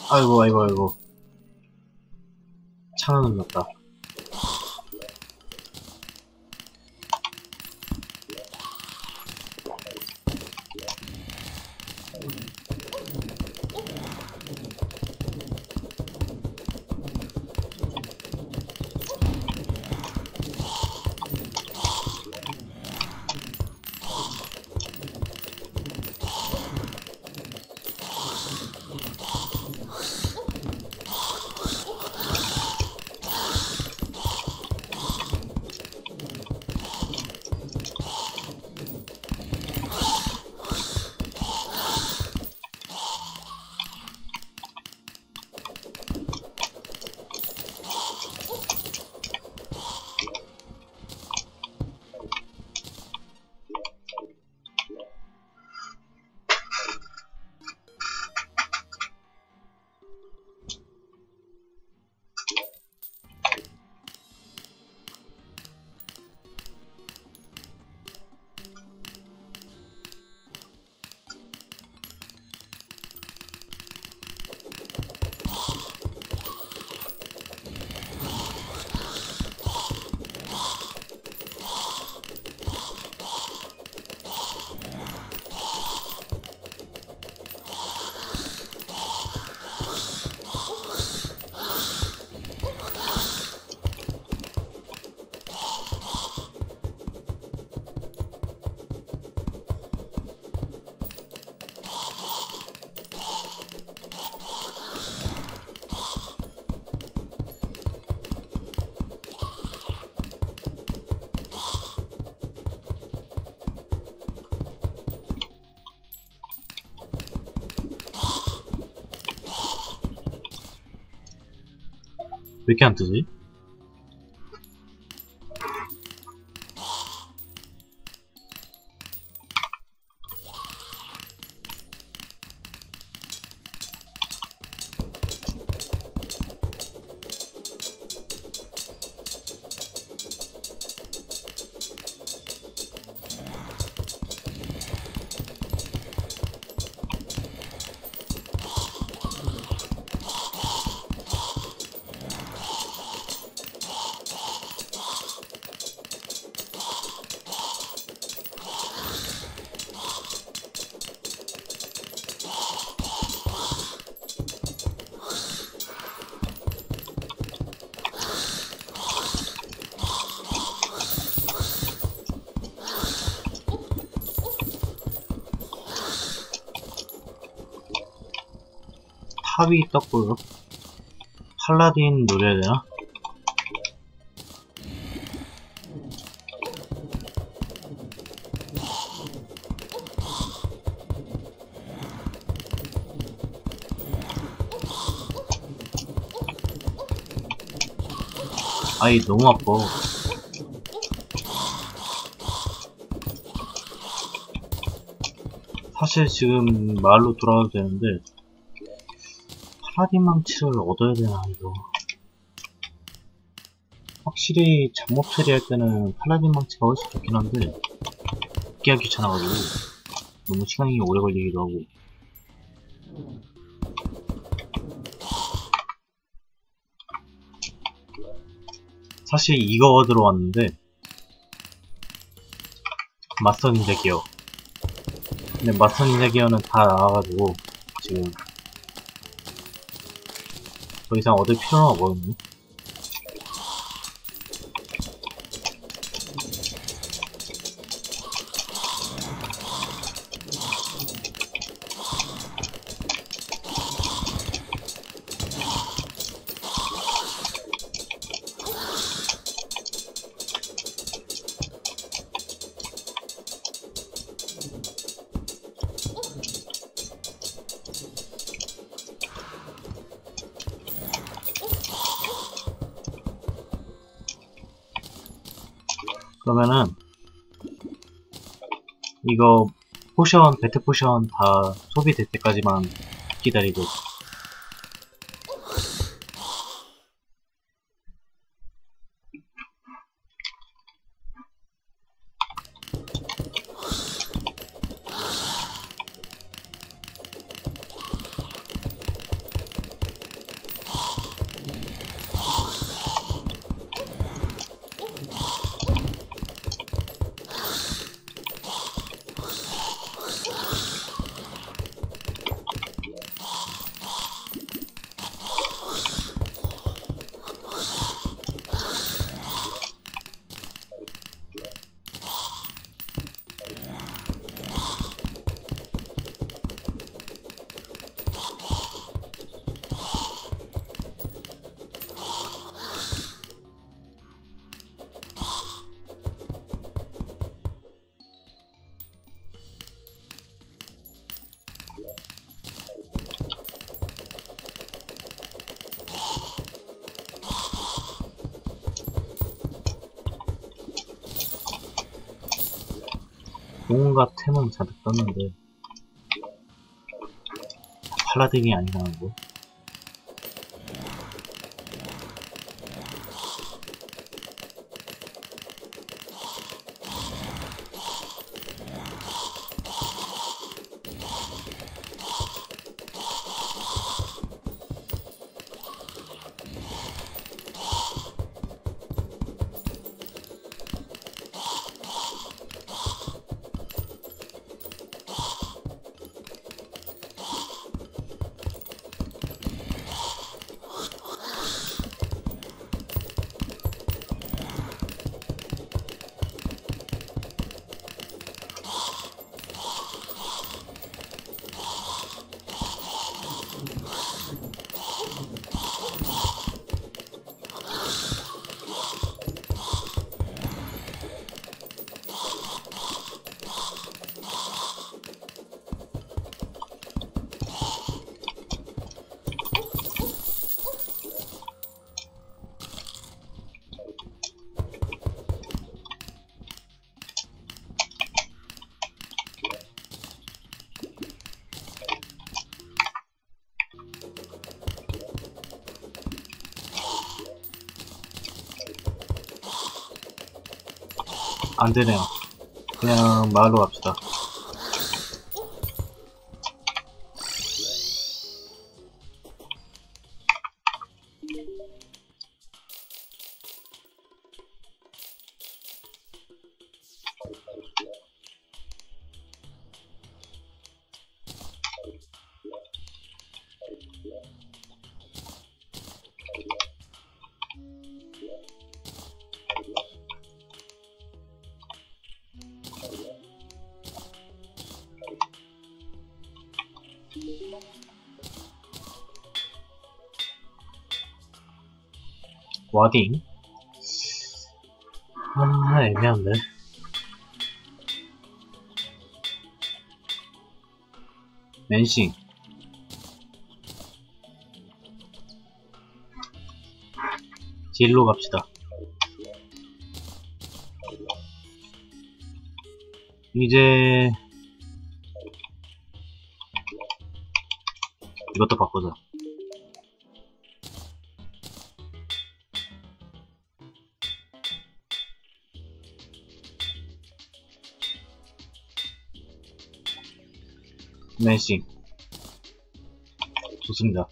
아이고 아이고 아이고. 창을 눌렀다. 왜 이렇게 안 뜨지? 탑이 떴고요. 팔라딘 노려야 되나? 아이 너무 아파. 사실 지금 마을로 돌아가도 되는데 팔라딘 망치를 얻어야 되나 이거. 확실히 잡목 처리할 때는 팔라딘 망치가 훨씬 좋긴 한데 듣기가 귀찮아가지고 너무 시간이 오래 걸리기도 하고. 사실 이거 얻으러 왔는데 맞선 닌자 기어. 근데 맞선 닌자 기어는 다 나와가지고 지금 더 이상 얻을 필요는 없거든요. 그러면은 이거 포션, 배트 포션 다 소비될 때까지만 기다리고. 온갖 템은 잔뜩 떴는데 팔라딘이 아니라는 거. 안되네요. 그냥 마을로 갑시다. 와딩? 애매한데. 맨싱. 딜로 갑시다. 이제 이것도 바꾸자. 맨싱. 좋습니다.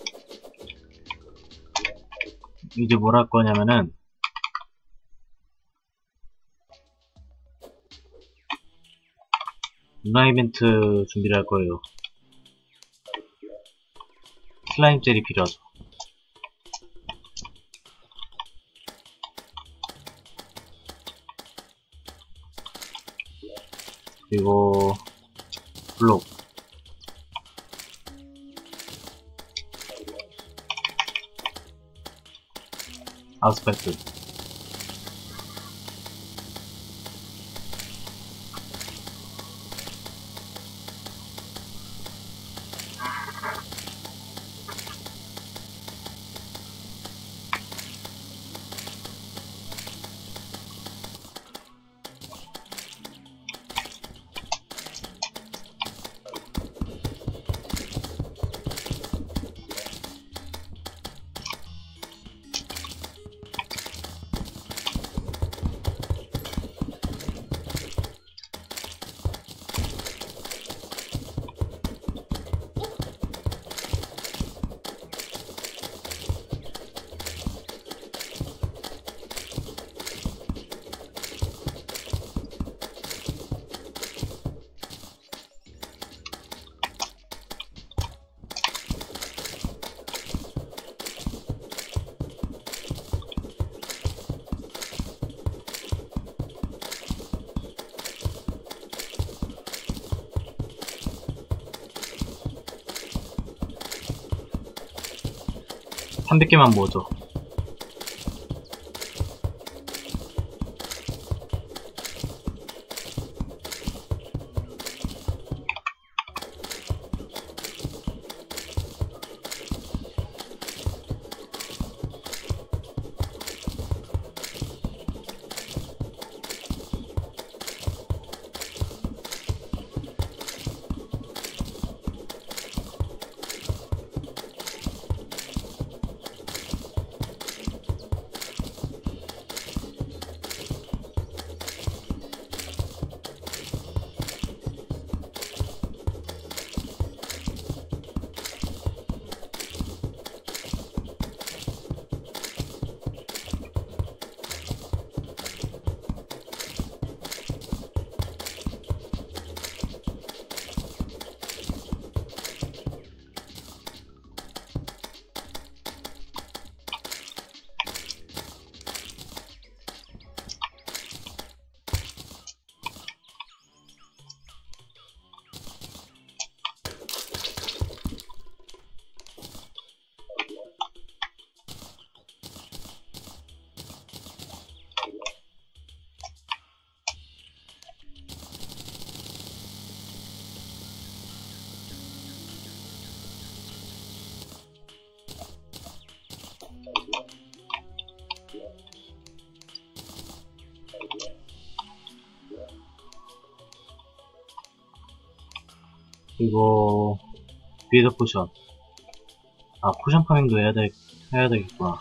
이제 뭘 할 거냐면은 문화 이벤트 준비를 할 거예요. 슬라임 젤이 필요하죠. 그리고 블록, 아스팔트, 한 300개만 모으죠. 그리고 비에더 포션. 아, 포션 파밍도 해야 되겠구나.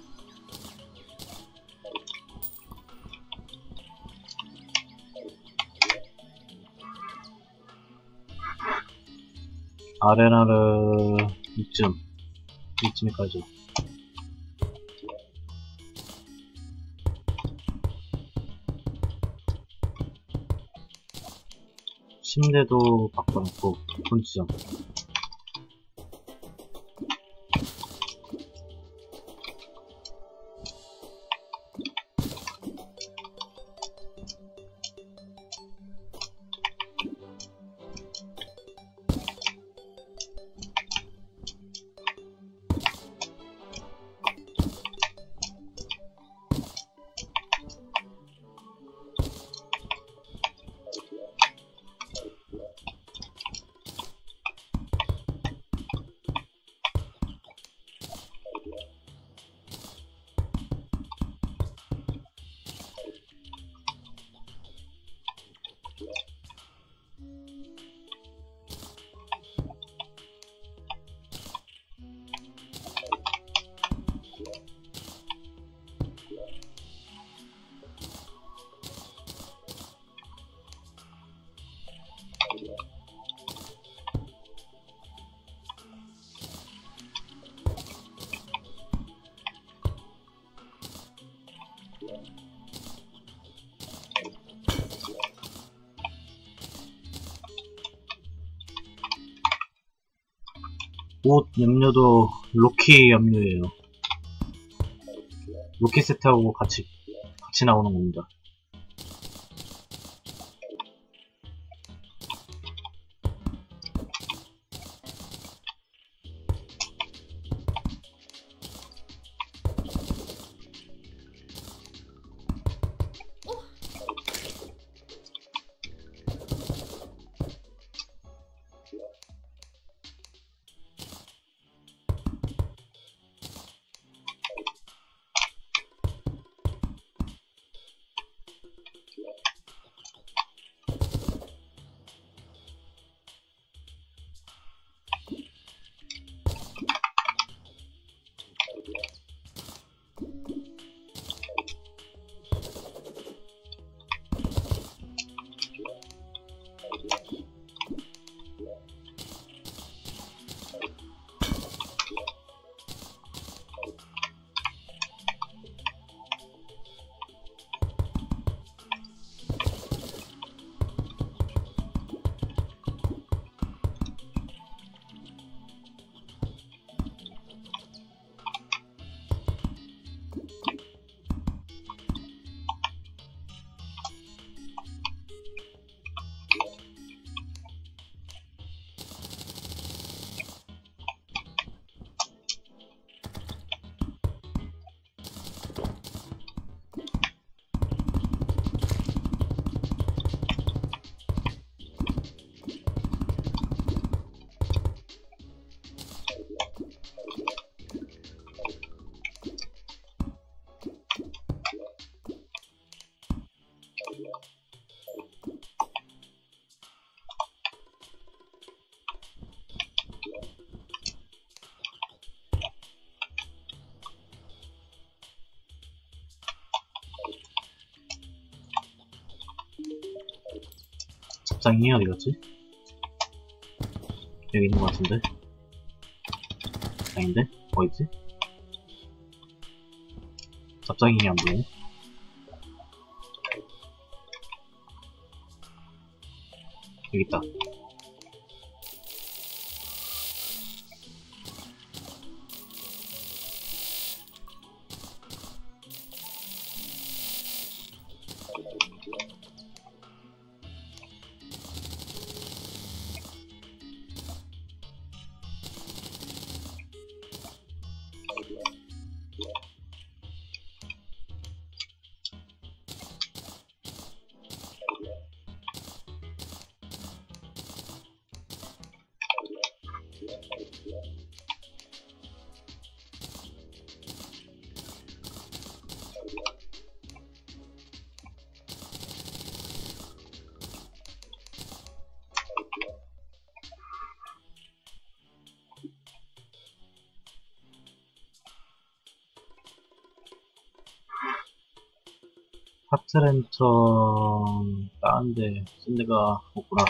아레나를 이쯤까지. 침대도 바꿔놓고, 본지점. 옷 염료도 로키 염료예요. 로키 세트하고 같이 나오는 겁니다. 잡장이 어디갔지? 여기 있는 것 같은데? 아닌데? 어딨지? 잡장이 안 보이네? 여기 있다. 카트랜턴 다른데 쓴 데가 없구나.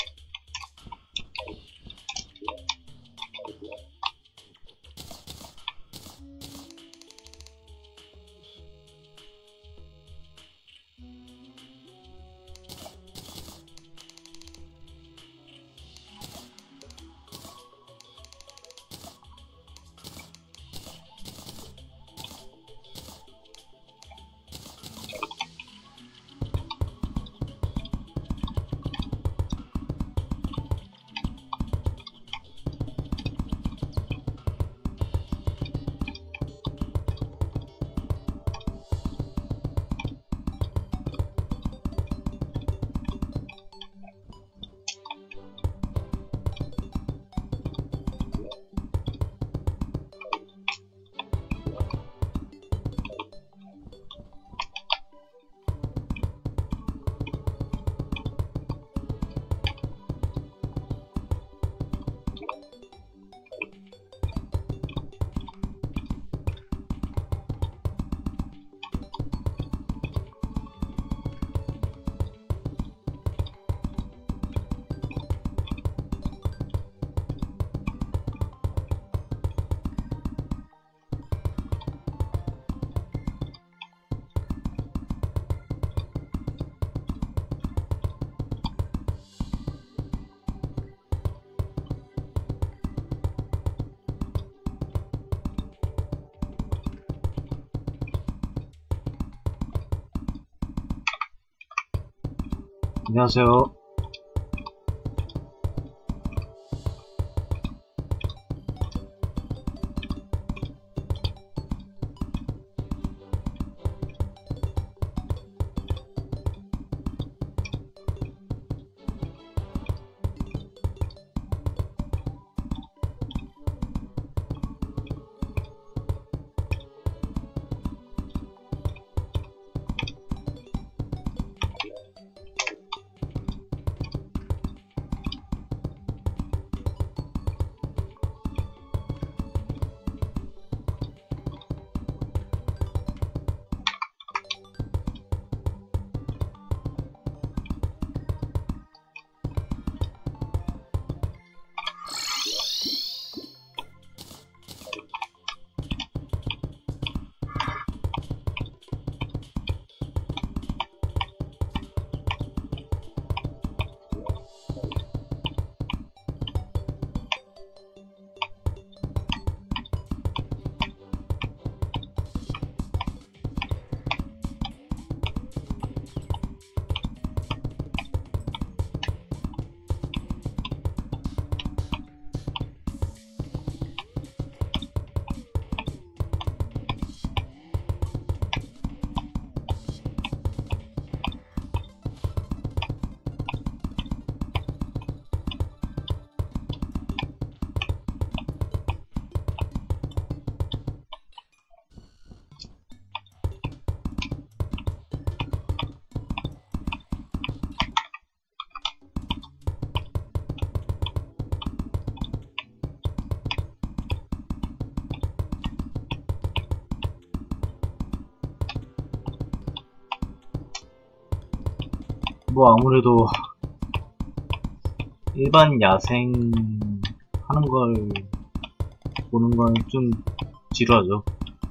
안녕하세요. 뭐 아무래도 일반 야생 하는 걸 보는 건 좀 지루하죠.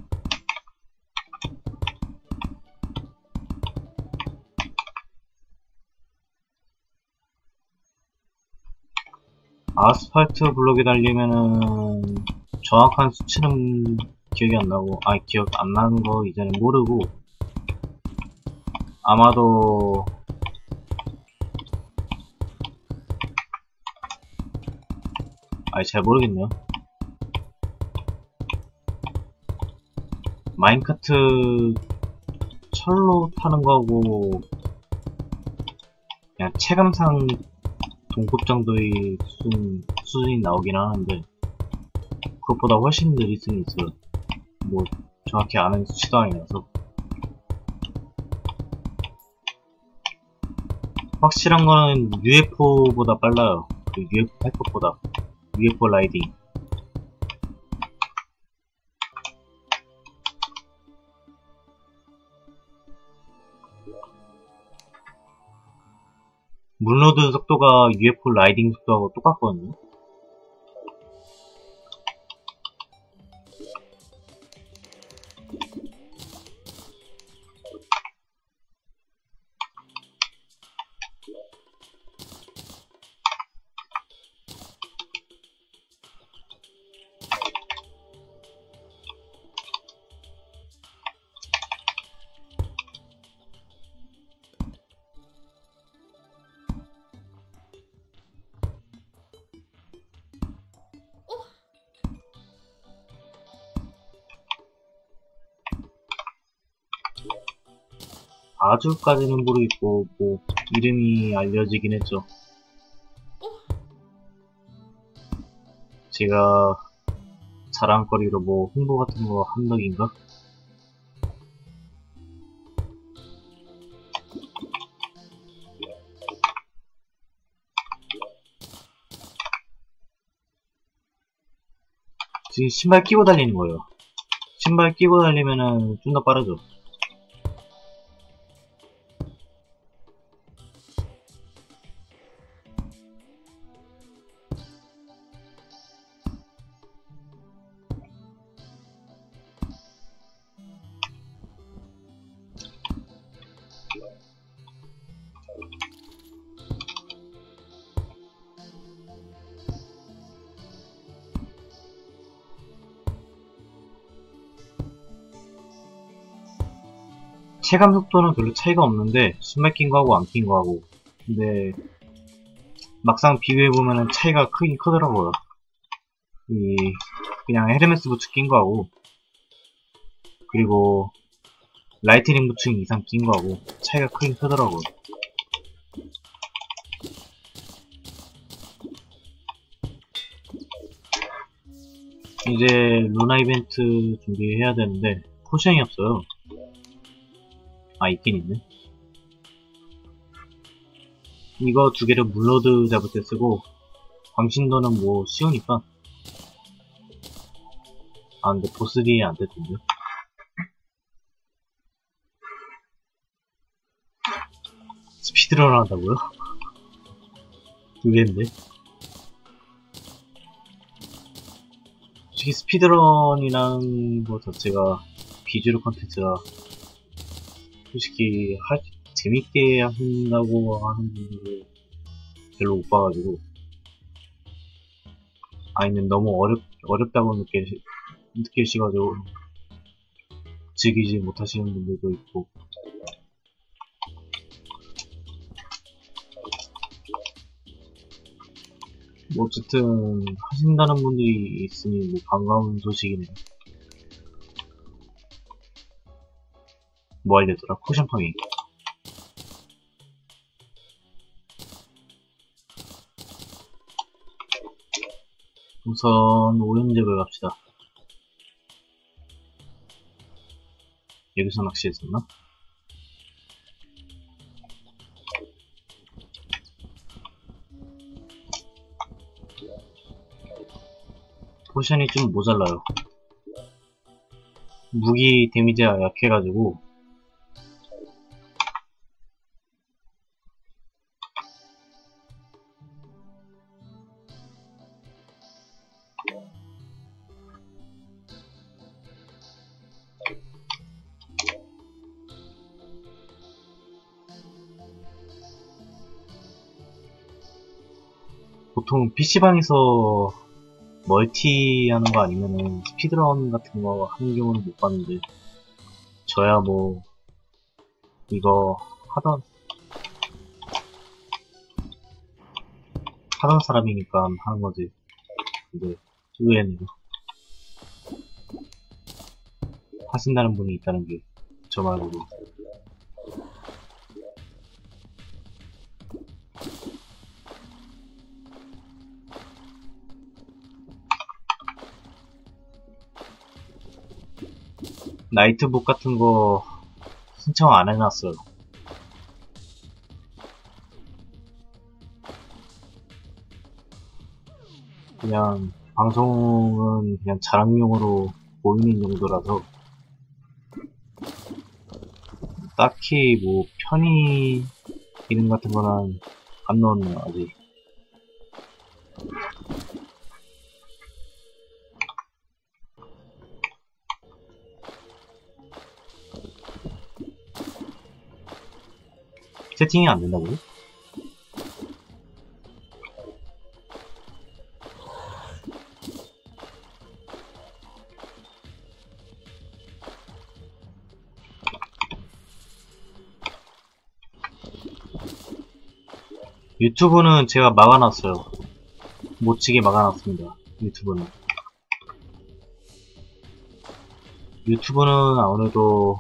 아스팔트 블록에 달리면은 정확한 수치는 기억이 안 나고, 기억 안 나는 거 이제는 모르고, 아마도 잘 모르겠네요. 마인카트 철로 타는 거하고 그냥 체감상 동급 정도의 수준이 나오긴 하는데 그것보다 훨씬 느릴 수는 있어요. 뭐 정확히 아는 수치도 아니라서. 확실한 거는 UFO보다 빨라요. 그 UFO 팔것보다. UFO 라이딩. 문로드 속도가 UFO 라이딩 속도하고 똑같거든요. 아주까지는 모르겠고 뭐 이름이 알려지긴 했죠. 제가 자랑거리로 뭐 홍보 같은 거 한 덕인가? 지금 신발 끼고 달리는 거예요. 신발 끼고 달리면은 좀 더 빠르죠. 체감 속도는 별로 차이가 없는데 신발 낀 거하고 안 낀 거하고, 근데 막상 비교해보면은 차이가 크긴 크더라고요. 그냥 헤르메스 부츠 낀 거하고, 그리고 라이트닝 부츠 이상 낀 거하고 차이가 크긴 크더라고요. 이제 루나 이벤트 준비해야 되는데 포션이 없어요. 아, 있긴 있네. 이거 두 개를 물로드 잡을 때 쓰고, 광신도는 뭐 쉬우니까. 아, 근데 보스 뒤에 안 됐던데. 스피드런 한다고요? 두 개인데. 솔직히 스피드런이라는 거 자체가 비주얼 컨텐츠가 솔직히 재밌게 하신다고 하는 분들을 별로 못 봐가지고, 아니면 너무 어렵다고 느끼시가지고 즐기지 못하시는 분들도 있고. 뭐 어쨌든 하신다는 분들이 있으니 뭐 반가운 소식이네요. 뭐 해야 되더라? 포션 파밍. 우선 오염제을 갑시다. 여기서 낚시했었나? 포션이 좀 모자라요. 무기 데미지가 약해가지고. 보통 PC방에서 멀티 하는 거 아니면은 스피드런 같은 거 하는 경우는 못 봤는데, 저야 뭐 이거 하던 사람이니까 하는 거지. 근데 의외네요. 하신다는 분이 있다는 게 저 말고도. 나이트북 같은 거 신청 안 해놨어요. 그냥 방송은 그냥 자랑용으로 보이는 정도라서 딱히 뭐 편의 기능 같은 거는 안 넣었네요, 아직. 세팅이 안 된다고요? 유튜브는 제가 막아놨어요. 못치게 막아놨습니다. 유튜브는 아무래도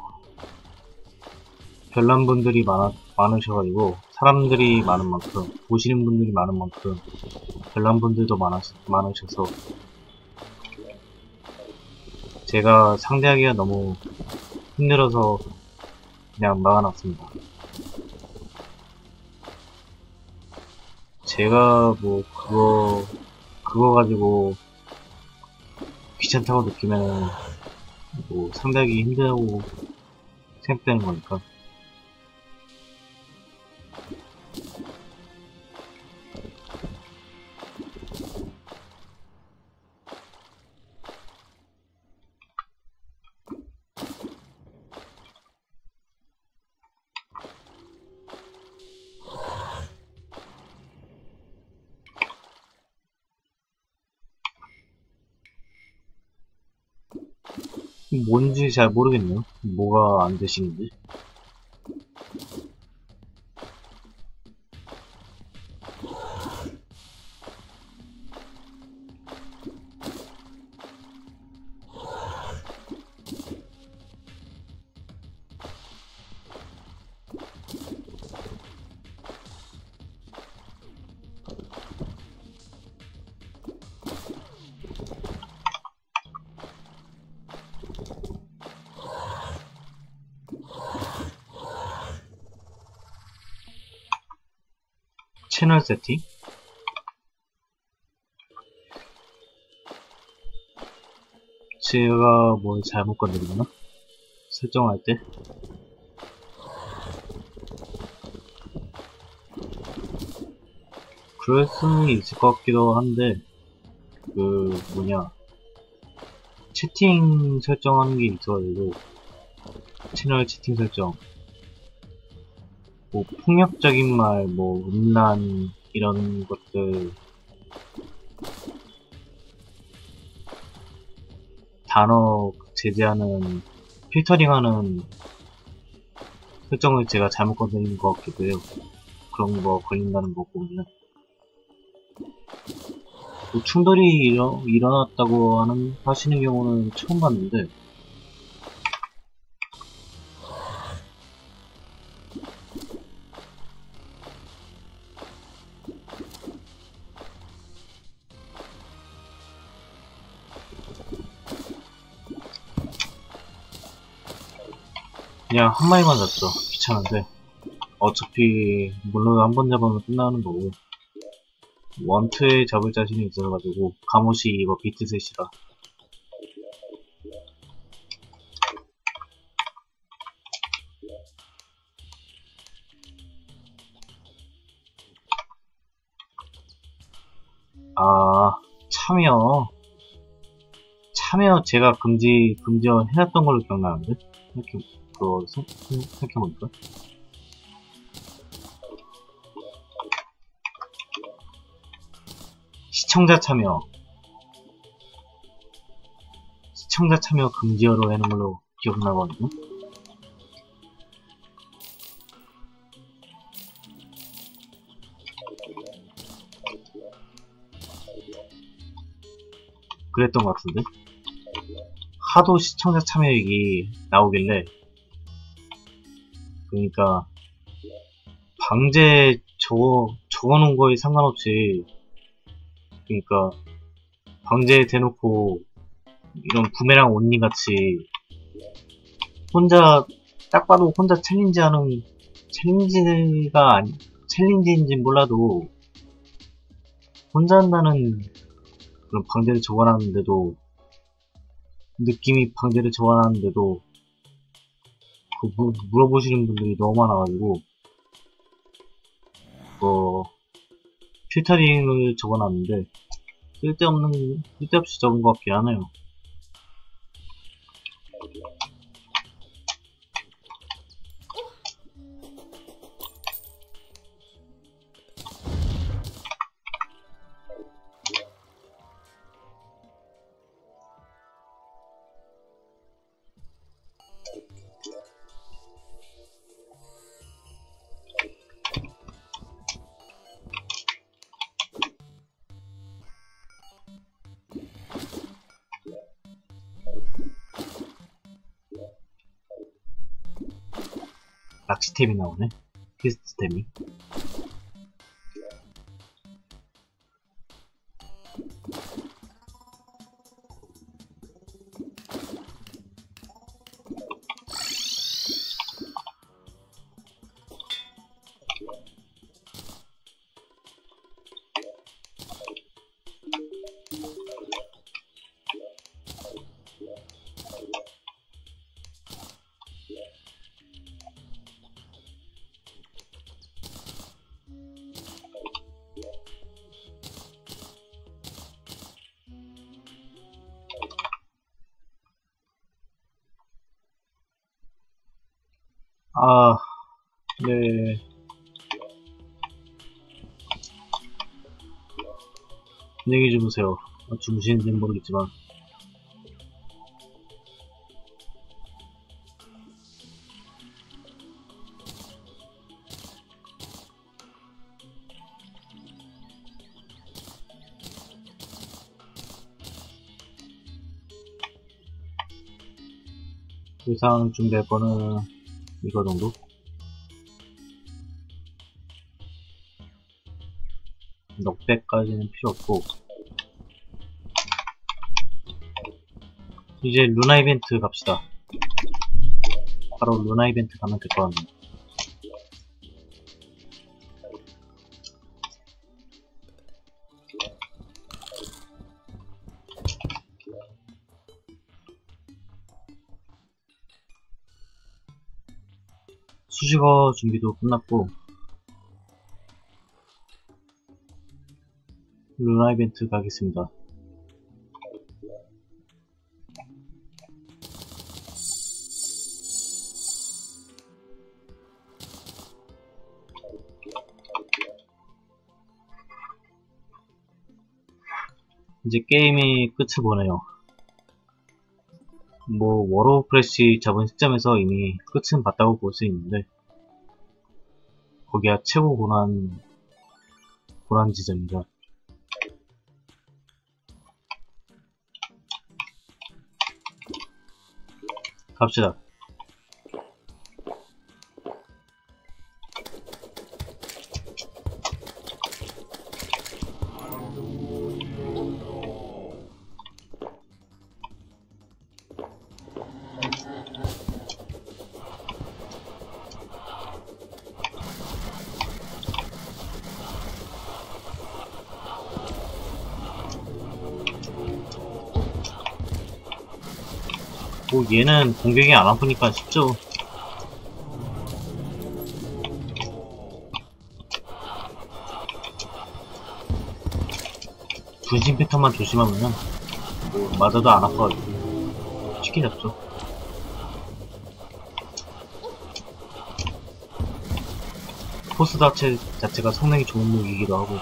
별난 분들이 많으셔가지고, 사람들이 많은 만큼, 보시는 분들이 많은 만큼 별난 분들도 많으셔서 제가 상대하기가 너무 힘들어서 그냥 막아놨습니다. 제가 뭐 그거 가지고 귀찮다고 느끼면 뭐 상대하기 힘들다고 생각되는 거니까. 뭔지 잘 모르겠네요. 뭐가 안 되시는지. 채널 세팅? 제가 뭘 잘못 건드리나? 설정할 때? 그럴 수는 있을 것 같기도 한데, 채팅 설정하는 게 있어가지고, 채널 채팅 설정. 뭐, 폭력적인 말, 뭐, 음란, 이런 것들, 단어 제재하는, 필터링하는 설정을 제가 잘못 건드린 것 같기도 해요. 그런 거 걸린다는 거 보면. 뭐 충돌이 일어났다고 하시는 경우는 처음 봤는데, 그냥 한 마리만 잡죠. 귀찮은데. 어차피, 물론 한 번 잡으면 끝나는 거고, 원투에 잡을 자신이 있어가지고, 감옷이 이거 비트셋이라. 아, 참여 제가 금지어 해놨던 걸로 기억나는데? 이렇게, 생각해보니까. 시청자 참여 금지어로 해놓은 걸로 기억나거든요. 그랬던 것 같은데? 하도 시청자 참여 얘기 나오길래, 그러니까, 방제 적어놓은 거에 상관없이, 그러니까, 방제 대놓고, 이런 부메랑 온니 같이, 딱 봐도 혼자 챌린지인진 몰라도, 혼자 한다는 그런 방제를 적어놨는데도, 느낌이 방제를 적어놨는데도, 물어보시는 분들이 너무 많아가지고, 필터링을 적어놨는데 쓸데없이 적은 것 같긴 하네요. 낚시템이 나오네. 퀘스트템이. 아, 네. 안녕히 주무세요. 주무시는지는 모르겠지만. 이상 준비할 거는 이거 정도? 넉백까지는 필요 없고, 이제 루나 이벤트 갑시다. 바로 루나 이벤트 가면 될 것 같네요. 수식어 준비도 끝났고, 루나 이벤트 가겠습니다. 이제 게임이 끝을 보네요. 뭐 워로우 프레시 잡은 시점에서 이미 끝은 봤다고 볼 수 있는데, 거기가 최고 고난 지점이다. 갑시다. 뭐 얘는 공격이 안 아프니까 쉽죠. 분신 패턴만 조심하면은 뭐 맞아도 안 아파가지고 쉽게 잡죠. 포스 자체가 성능이 좋은 무기이기도 하고.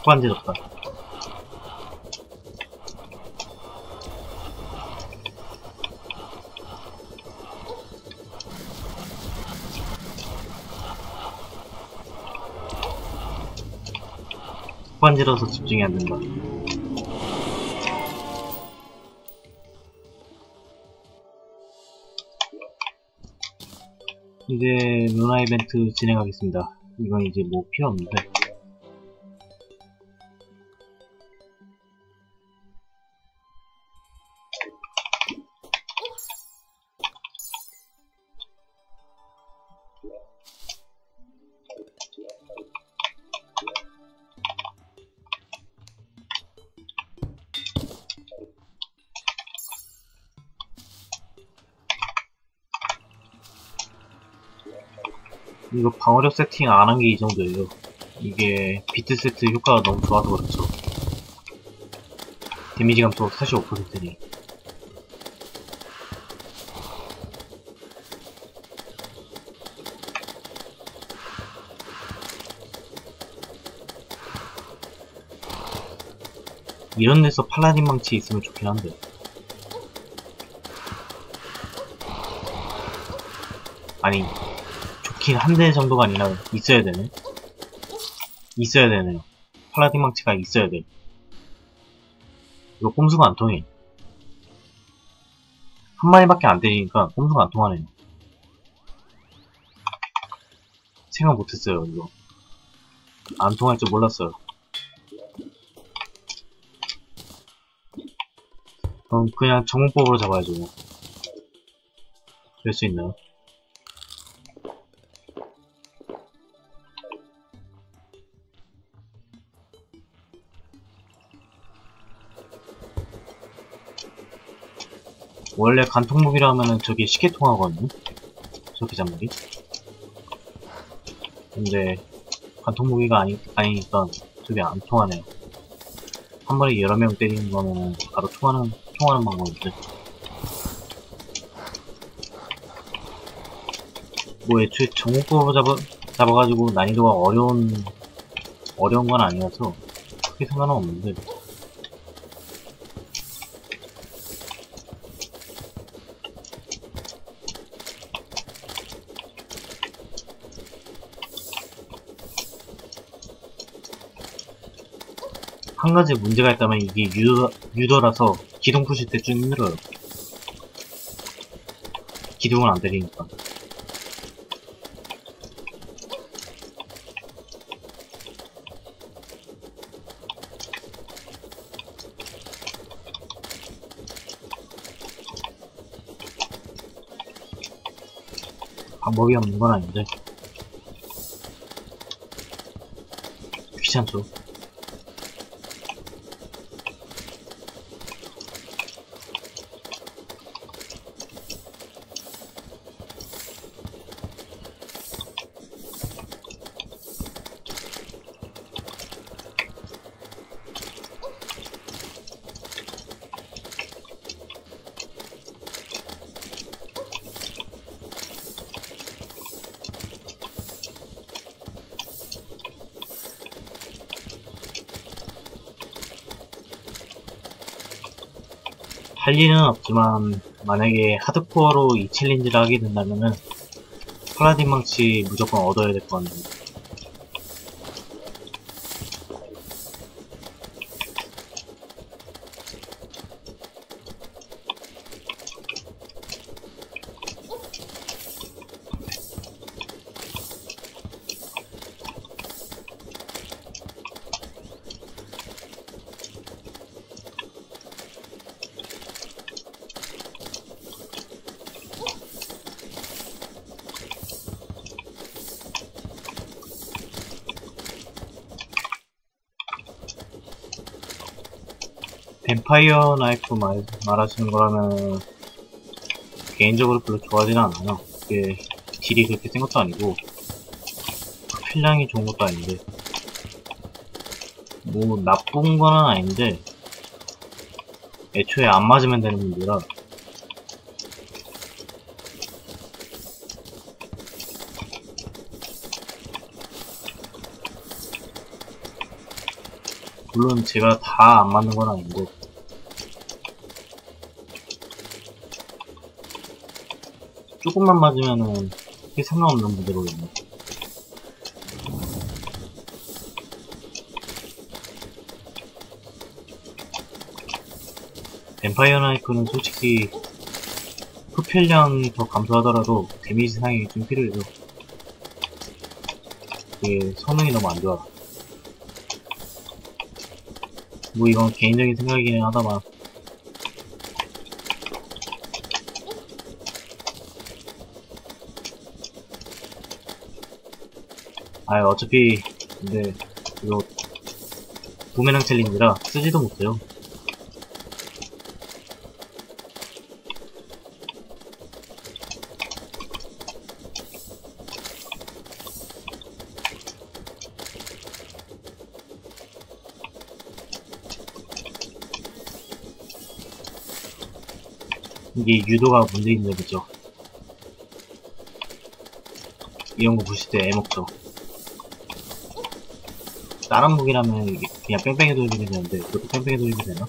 간지럽다. 간지러서 집중이 안 된다. 이제 루나 이벤트 진행하겠습니다. 이건 이제 뭐 필요 없는데. 이거 방어력 세팅 안 한 게 이 정도예요. 이게 비트 세트 효과가 너무 좋아서 그렇죠. 데미지 감소 45%니. 이런 데서 팔라딘 망치 있으면 좋긴 한데. 아니, 좋긴 한데 정도가 아니라 있어야 되네. 있어야 되네요. 팔라딘 망치가 있어야 돼. 이거 꼼수가 안 통해. 한 마리밖에 안 때리니까 꼼수가 안 통하네요. 생각 못했어요, 이거. 안 통할 줄 몰랐어요. 그럼 그냥 전문법으로 잡아야죠. 될 수 있나요? 원래 간통무기라 하면은 저게 쉽게 통하거든요? 저렇게 잡는 게. 근데 간통무기가 아니니까 저게 안 통하네요. 한 번에 여러 명 때리는 거는 바로 통하는 방법인데. 뭐 애초에 정목법으로 잡아가지고 난이도가 어려운 건 아니어서 크게 상관은 없는데. 한 가지 문제가 있다면 이게 유도라서 기둥 푸실 때 좀 힘들어요. 기둥을 안 때리니까. 방법이 없는 건 아닌데. 귀찮죠. 할 일은 없지만 만약에 하드코어로 이 챌린지를 하게 된다면은 팔라딘 망치 무조건 얻어야 될 것 같네요. 뱀파이어 나이프 말하시는 거라면 개인적으로 별로 좋아하지는 않아요. 그게 딜이 그렇게 센 것도 아니고 필량이 좋은 것도 아닌데 뭐 나쁜 거는 아닌데 애초에 안 맞으면 되는 문제라. 물론 제가 다 안 맞는 건 아닌데 조금만 맞으면은 그게 상관없는 문제거든요. 뱀파이어 나이프는 솔직히 흡혈량이 더 감소하더라도 데미지 상향이 좀 필요해서 그게 성능이 너무 안 좋아. 뭐 이건 개인적인 생각이긴 하다만 어차피 근데 이거 부메랑 챌린지라 쓰지도 못해요. 이게 유도가 문제인 점이죠. 이런 거 보실 때 애먹죠. 다른 무기라면 이게 그냥 뺑뺑이 돌리면 되는데 그것도 뺑뺑이 돌리면 되나?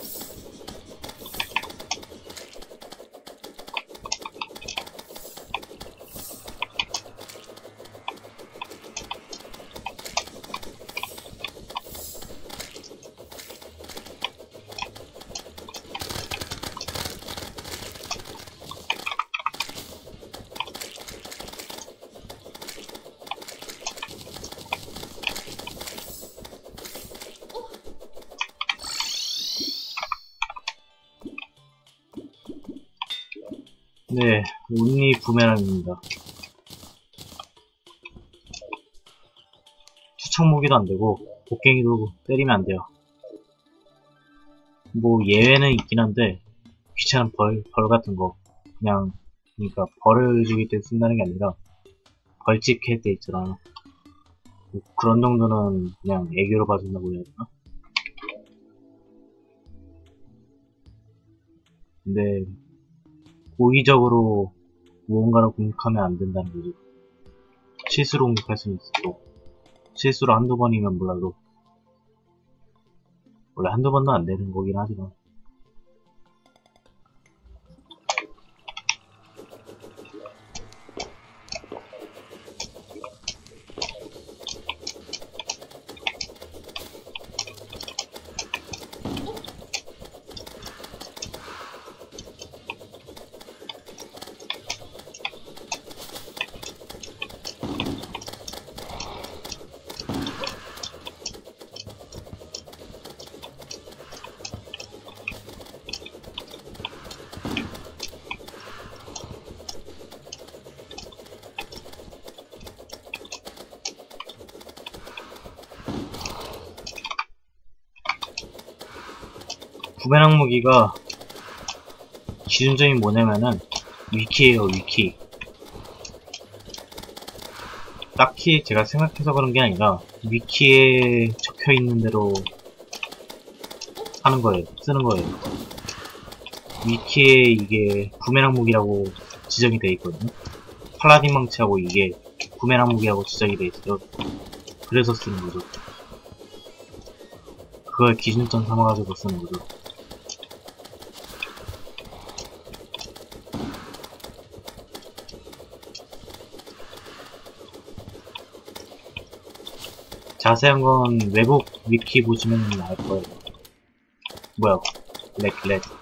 네, 온리 부메랑입니다. 투척 무기도 안되고 곡괭이도 때리면 안돼요. 뭐 예외는 있긴 한데 귀찮은 벌 같은거 그냥 그러니까 벌을 죽일 때 쓴다는 게 아니라 벌집 캘 때 있잖아. 뭐 그런 정도는 그냥 애교로 봐준다고 해야 되나? 근데 고의적으로 무언가를 공격하면 안 된다는 거죠. 실수로 공격할 수는 있어도 실수로 한두 번이면 몰라도 원래 한두 번도 안 되는 거긴 하지만 부메랑 무기가 기준점이 뭐냐면은 위키예요. 위키. 딱히 제가 생각해서 그런 게 아니라 위키에 적혀있는 대로 하는 거예요. 쓰는 거예요. 위키에 이게 부메랑 무기라고 지정이 되어 있거든요. 팔라딘 망치하고 이게 부메랑 무기라고 지정이 되어 있어요. 그래서 쓰는 거죠. 그걸 기준점 삼아가지고 쓰는 거죠. 자세한 건 외국 위키 보시면 알 거예요. 뭐야, 렉.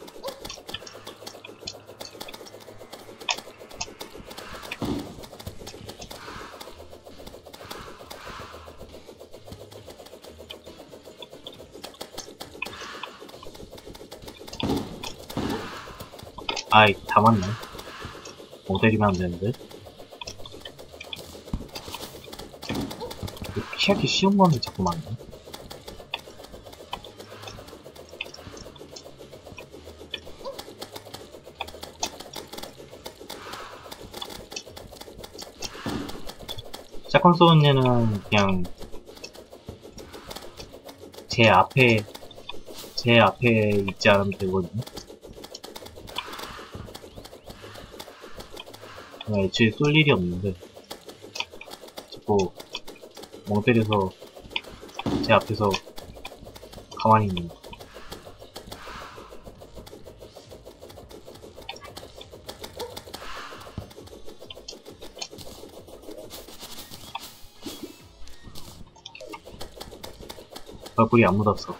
아이, 다 맞네. 모델이면 안 되는데. 피하기 쉬운 거는 자꾸 맞네. 샷건 쏘는 얘는 그냥 제 앞에 있지 않으면 되거든요. 애초에 쏠 일이 없는데 자꾸 멍 때려서 제 앞에서 가만히 있는 거. 얼굴이 안 묻었어.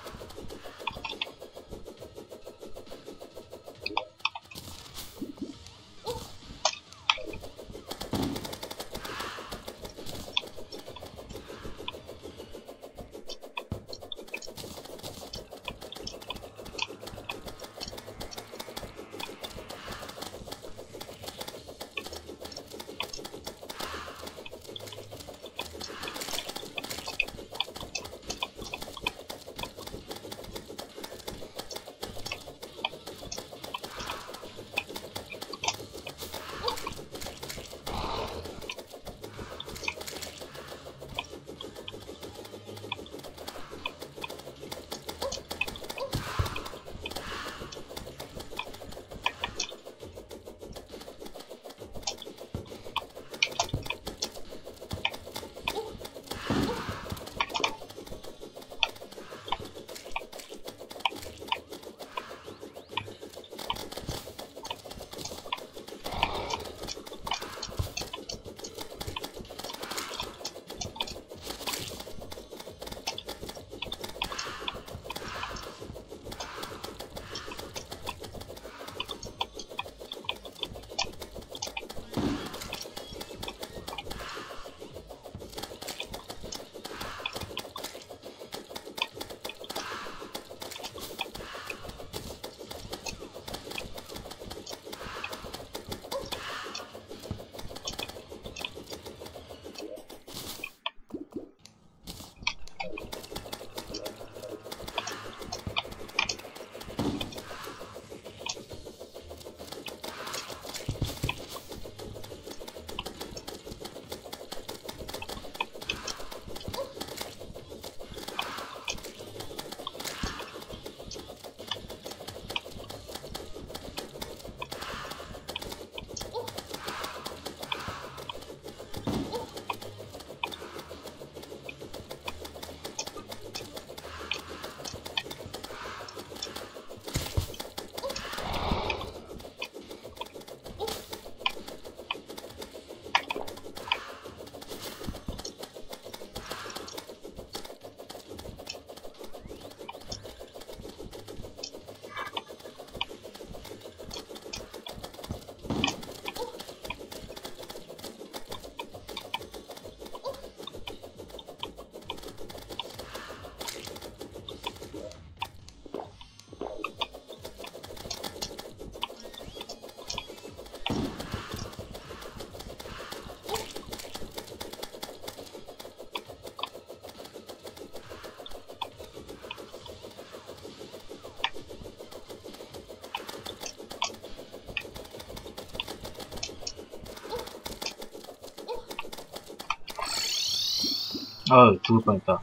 아, 죽을 뻔했다.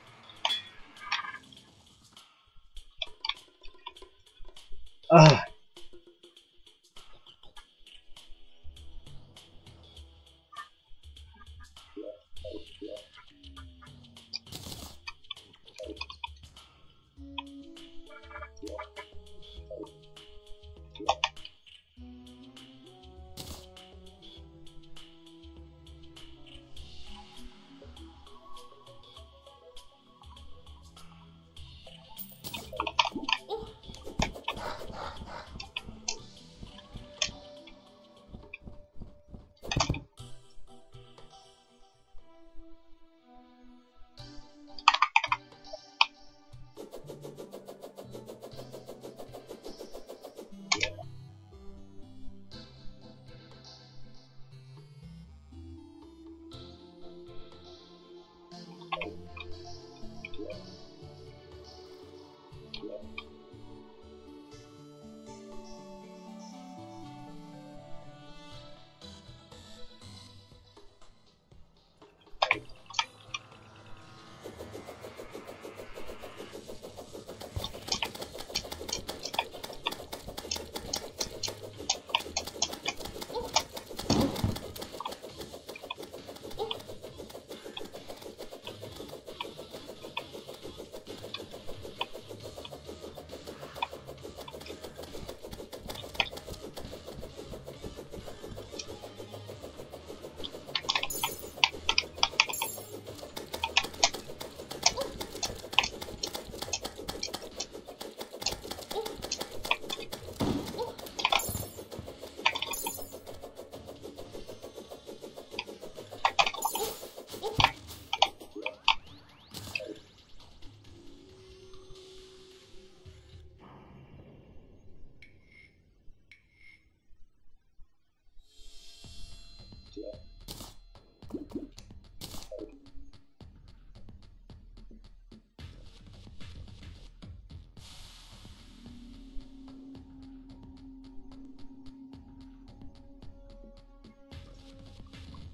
아,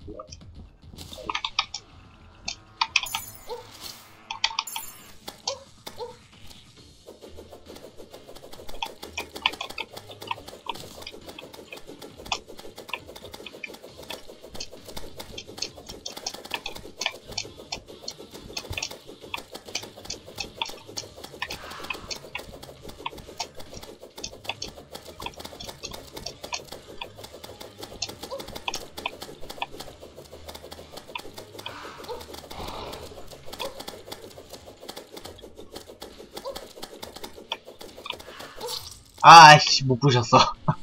아이씨, 못 부셨어.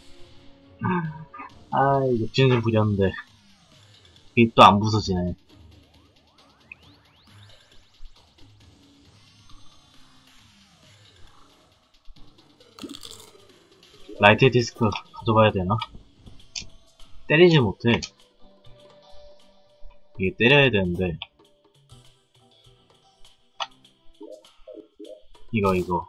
아이, 욕심을 좀 부렸는데. 이게 또 안 부서지네. 라이트 디스크 가져가야 되나? 때리지 못해. 이게 때려야 되는데. 이거.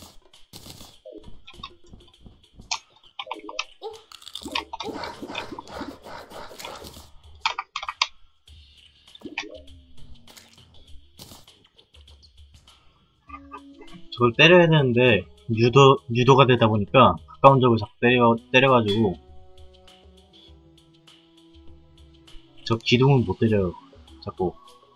저걸 때려야 되는데, 유도가 되다 보니까, 가까운 적을 자꾸 때려가지고, 저 기둥은 못 때려요. 자꾸.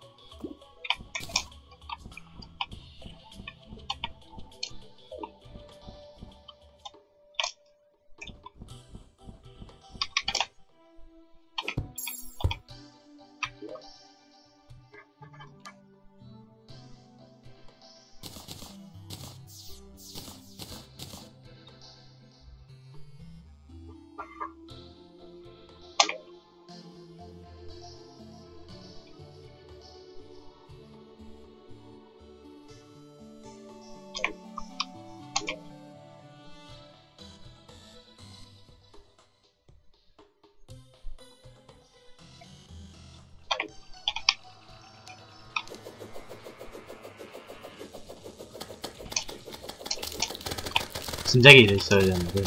진작에 이랬어야 되는데.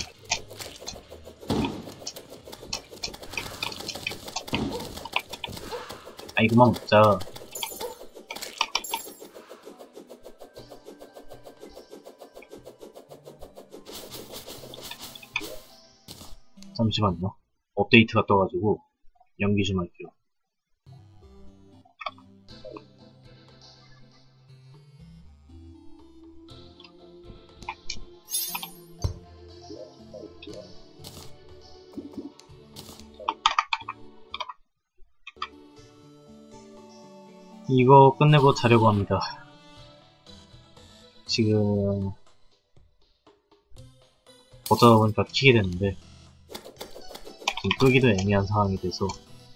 아, 이거만 먹자. 잠시만요. 업데이트가 떠가지고 연기 좀 할게요. 이거 끝내고 자려고 합니다. 지금 어쩌다 보니까 키게 됐는데 지금 끄기도 애매한 상황이 돼서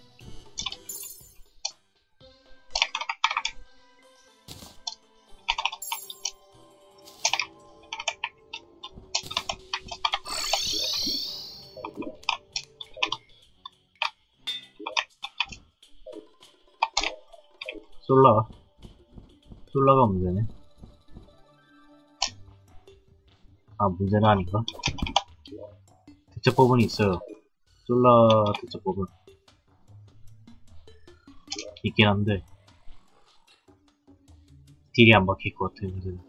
솔라가 문제네. 아, 문제는 아닌가? 대처법은 있어요. 솔라 대처법은 있긴 한데 딜이 안 박힐 것 같아요. 문제는.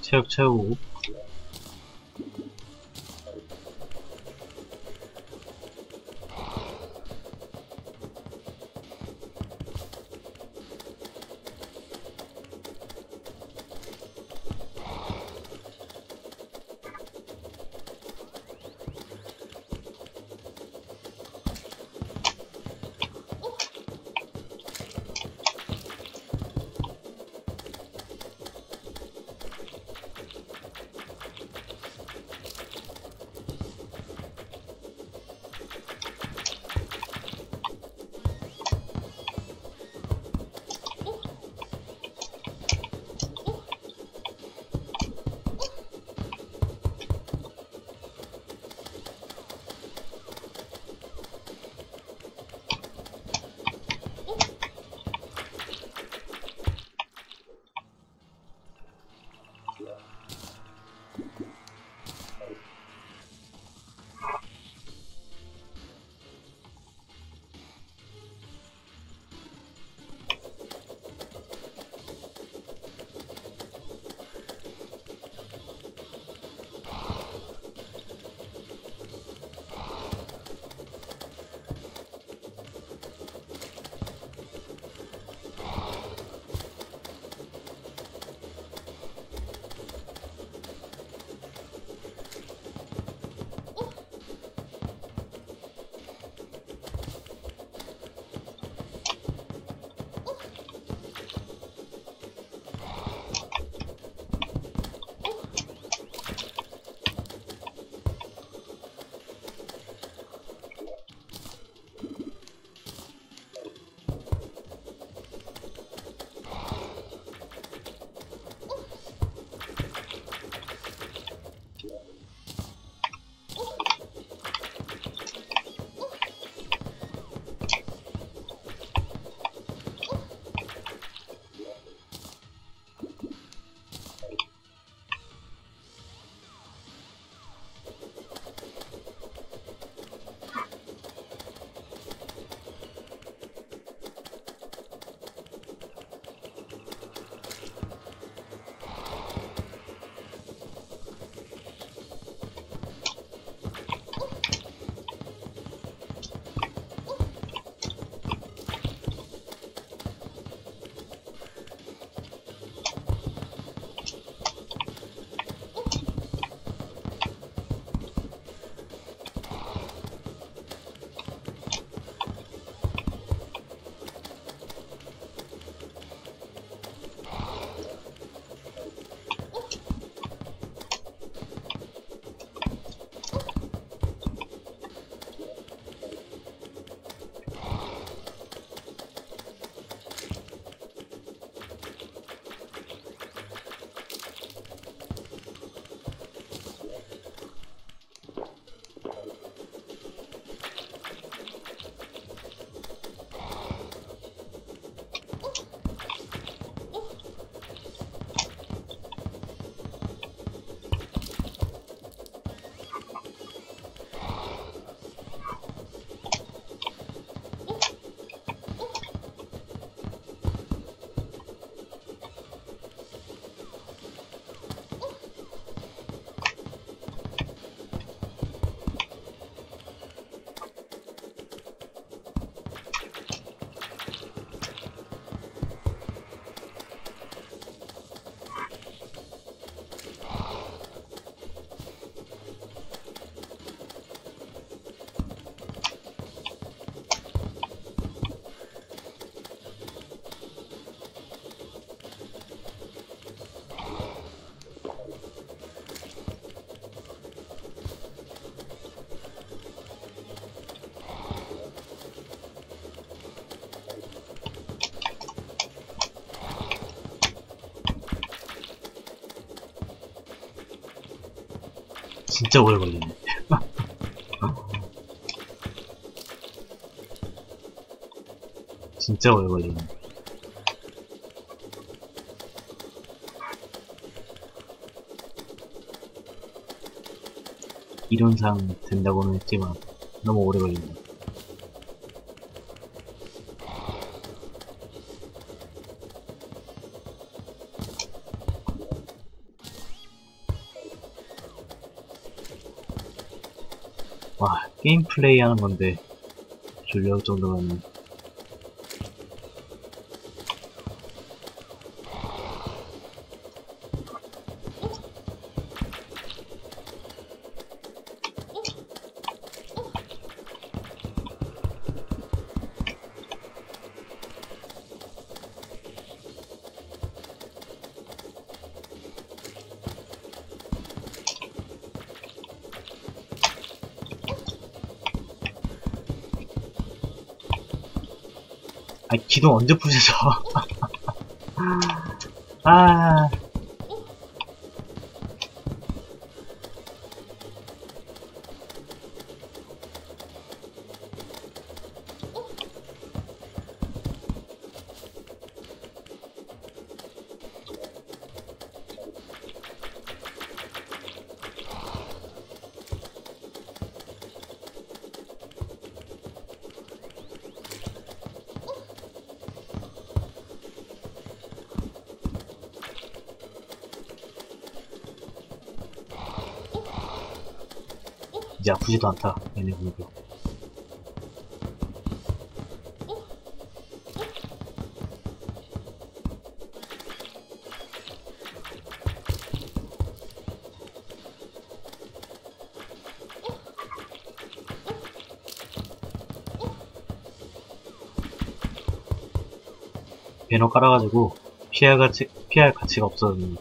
체력 채우고. 진짜 오래 걸리네. 진짜 오래 걸리네. 이론상 된다고는 했지만 너무 오래 걸린다. 와, 게임 플레이 하는 건데 졸려올 정도면. 아니, 기둥 언제 부셔져? 아, 이제 아프지도 않다. 얘네 보니까. 배너 깔아가지고 피할 가치가 없어졌는데.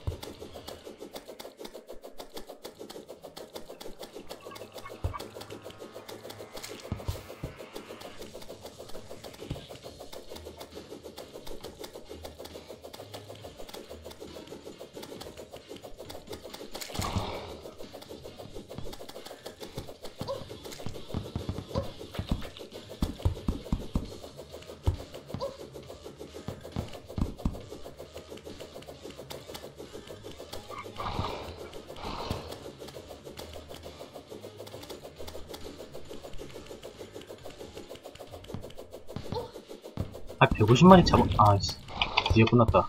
아, 150마리 아이씨. 드디어 끝났다.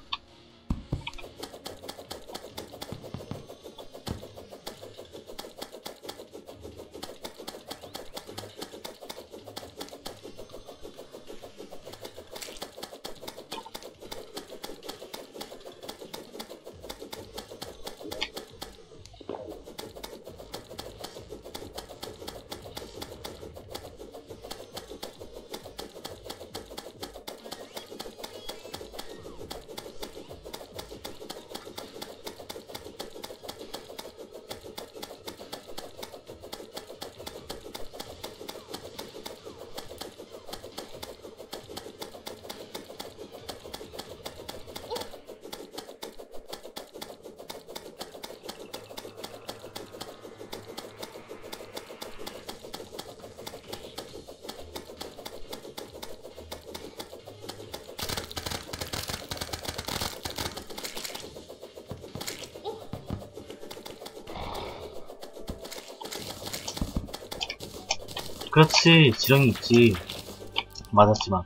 그렇지, 지렁이 있지. 맞았지만.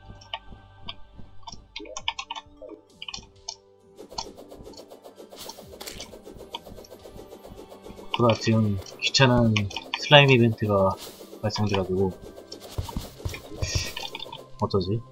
보다 지금 귀찮은 슬라임 이벤트가 발생돼가지고. 어쩌지?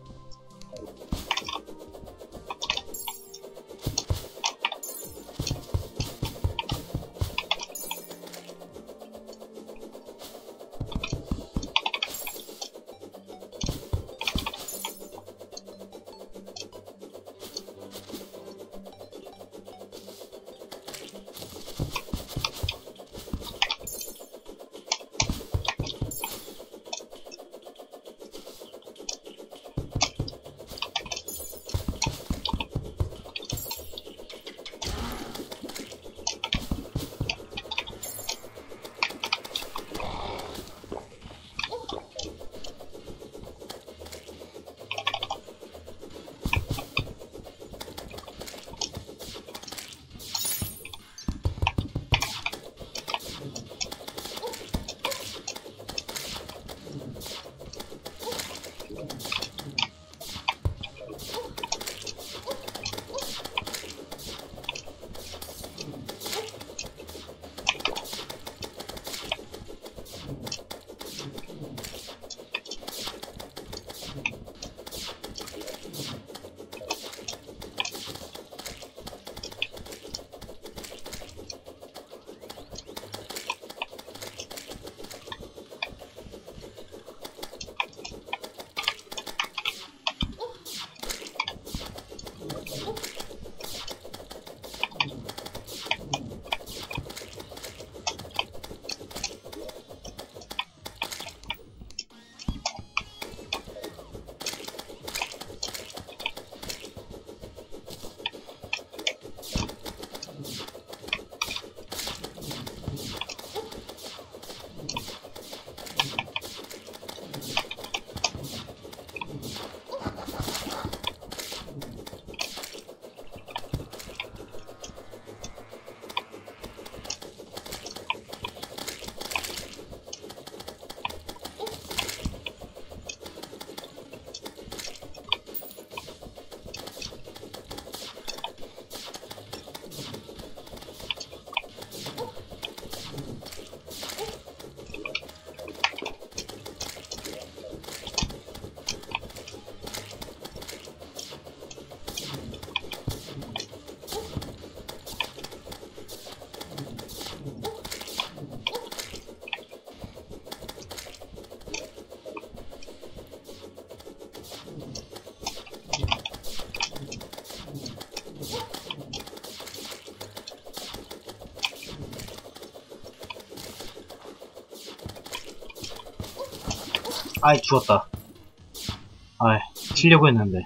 아이, 죽었다. 아이, 치려고 했는데.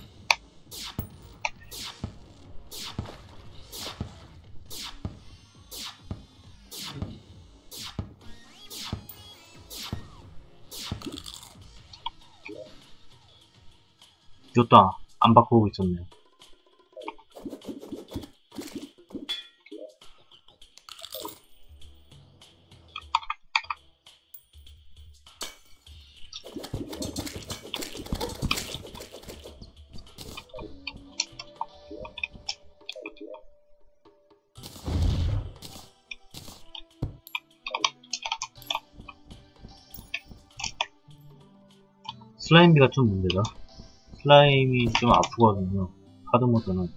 이것도 안 바꾸고 있었네. 슬라임비가 좀 문제다. 슬라임이 좀 아프거든요. 하드모드는.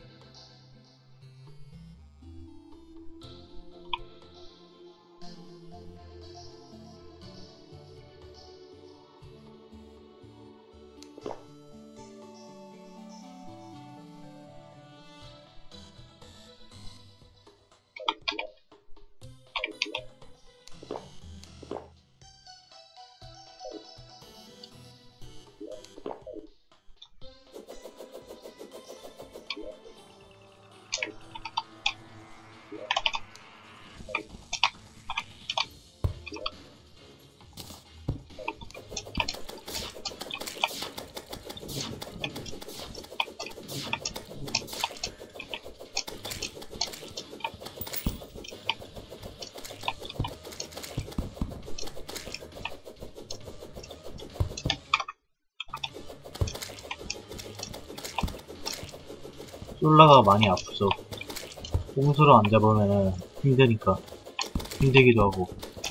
솔라가 많이 아프죠. 꼼수로 안 잡으면 힘드니까. 힘들기도 하고.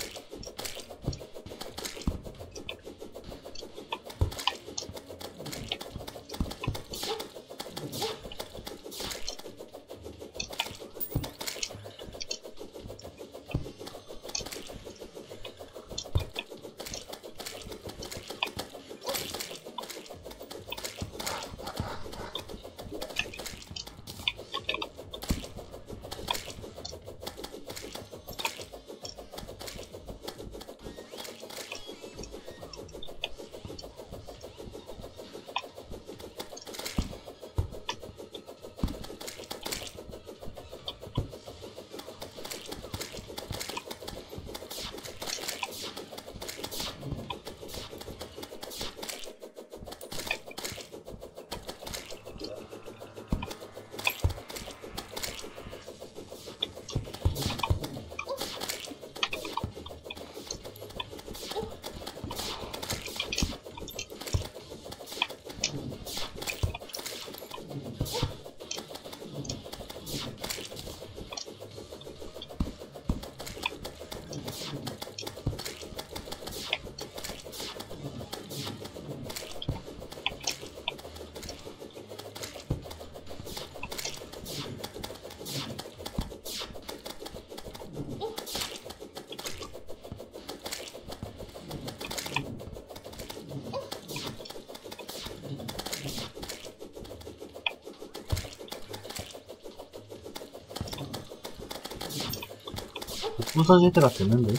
부서질 때가 됐는데.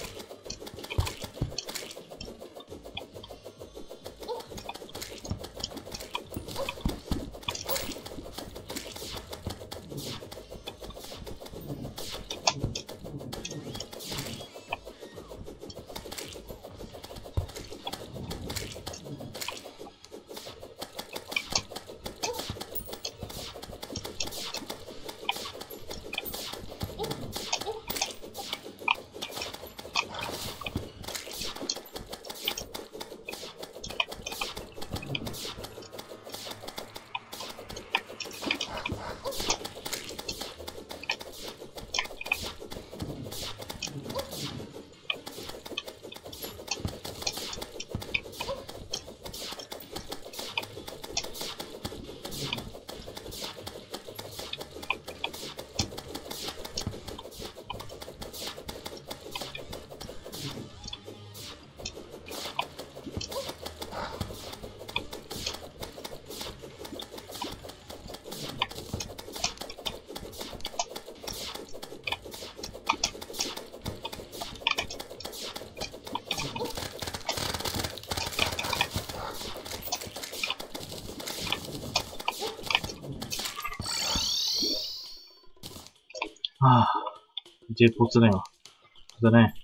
아, 이제 보스네요. 그 전에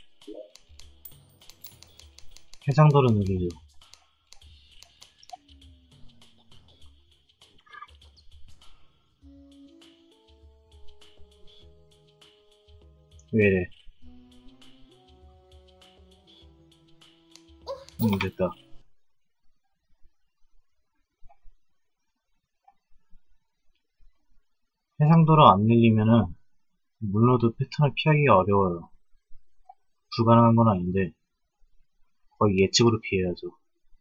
해상도를 늘리죠. 왜이래? 됐다. 해상도를 안 늘리면은 물로드 패턴을 피하기가 어려워요. 불가능한 건 아닌데 거의 예측으로 피해야죠.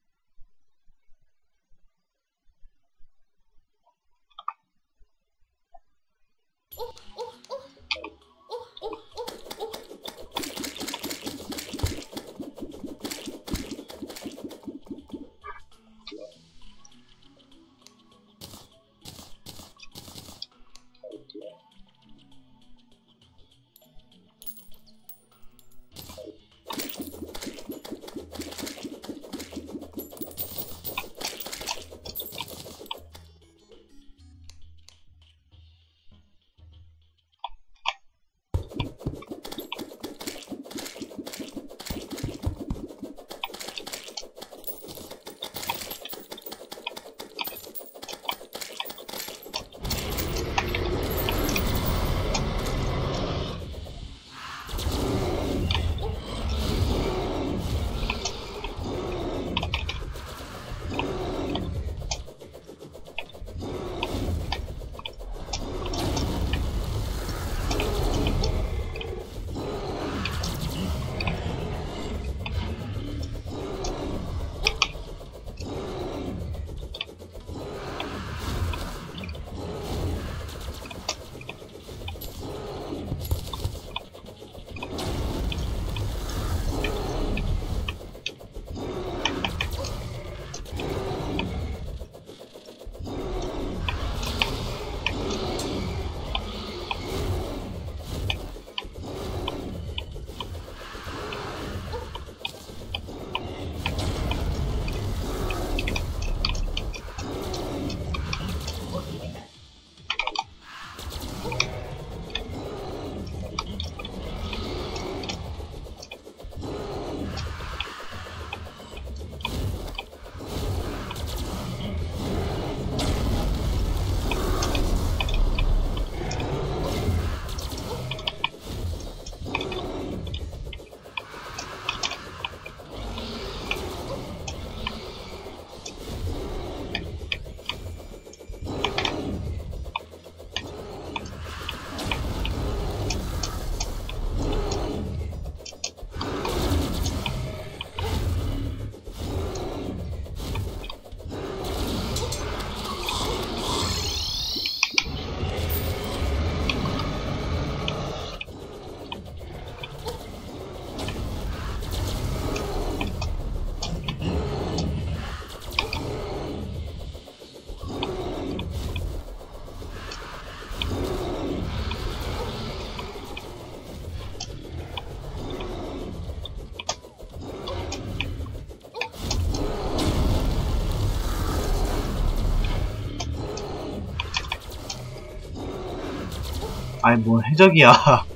아이 뭐 해적이야.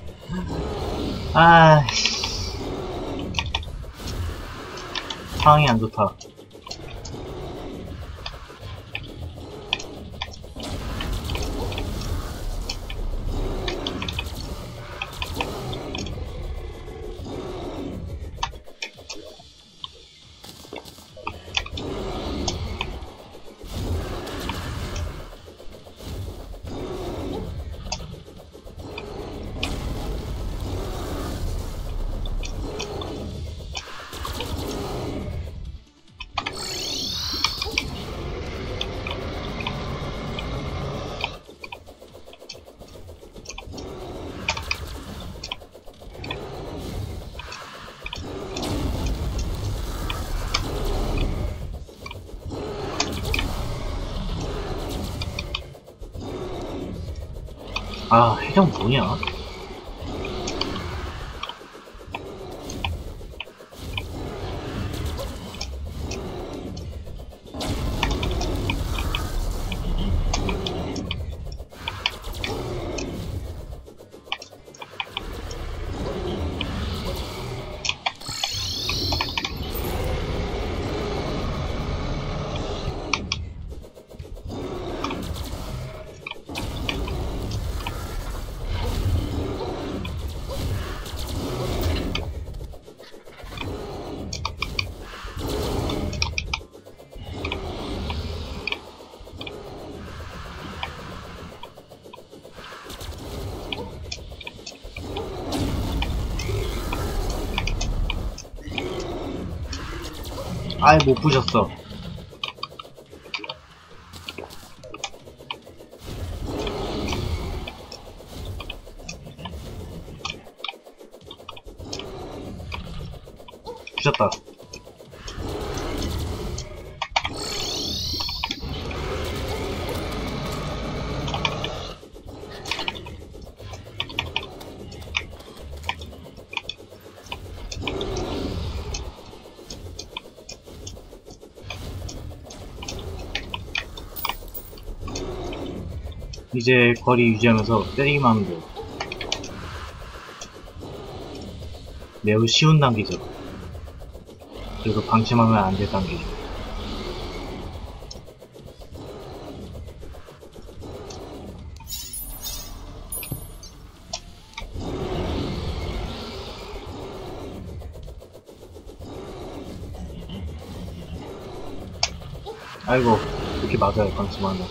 아 상황이 안 좋다. 아, 해적 뭐냐? 아이, 못 부셨어. 부셨다. 이제 거리 유지하면서 때리기만 하면 돼요. 매우 쉬운 단계죠. 그리고 방심하면 안 될 단계죠. 아이고, 이렇게 맞아요, 방심하면.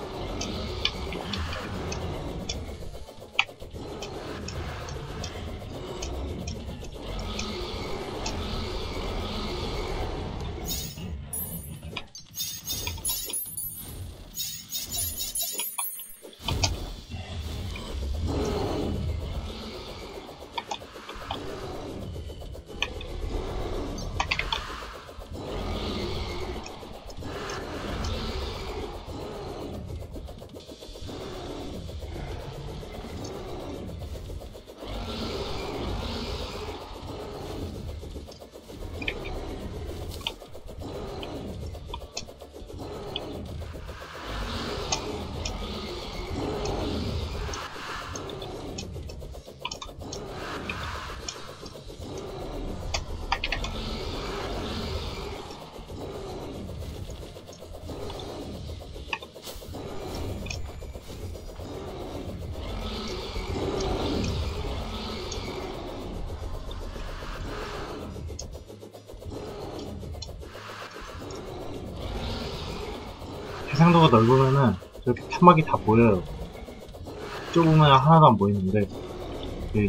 해상도가 넓으면은 저렇게 탄막이 다 보여요. 좁으면 하나도 안 보이는데, 그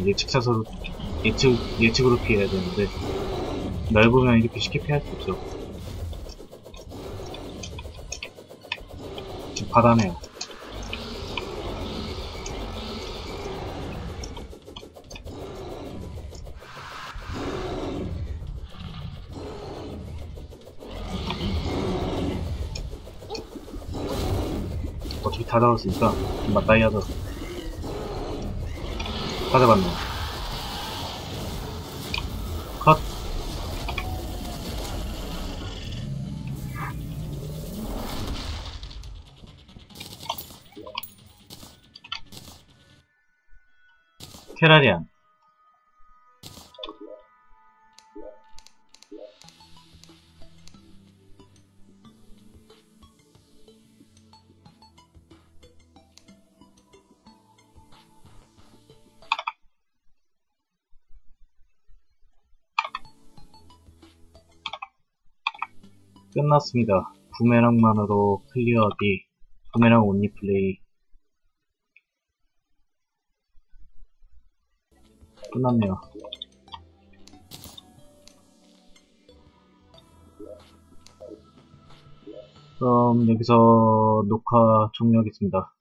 예측으로 피해야 되는데, 넓으면 이렇게 쉽게 피할 수 없죠. 지금 바다네요. 어차피 다 잡았으니까 맞다이 하자. 다 잡았네요. 컷. 테라리안. 끝났습니다. 부메랑만으로 클리어하기, 부메랑 온리 플레이. 끝났네요. 그럼 여기서 녹화 종료하겠습니다.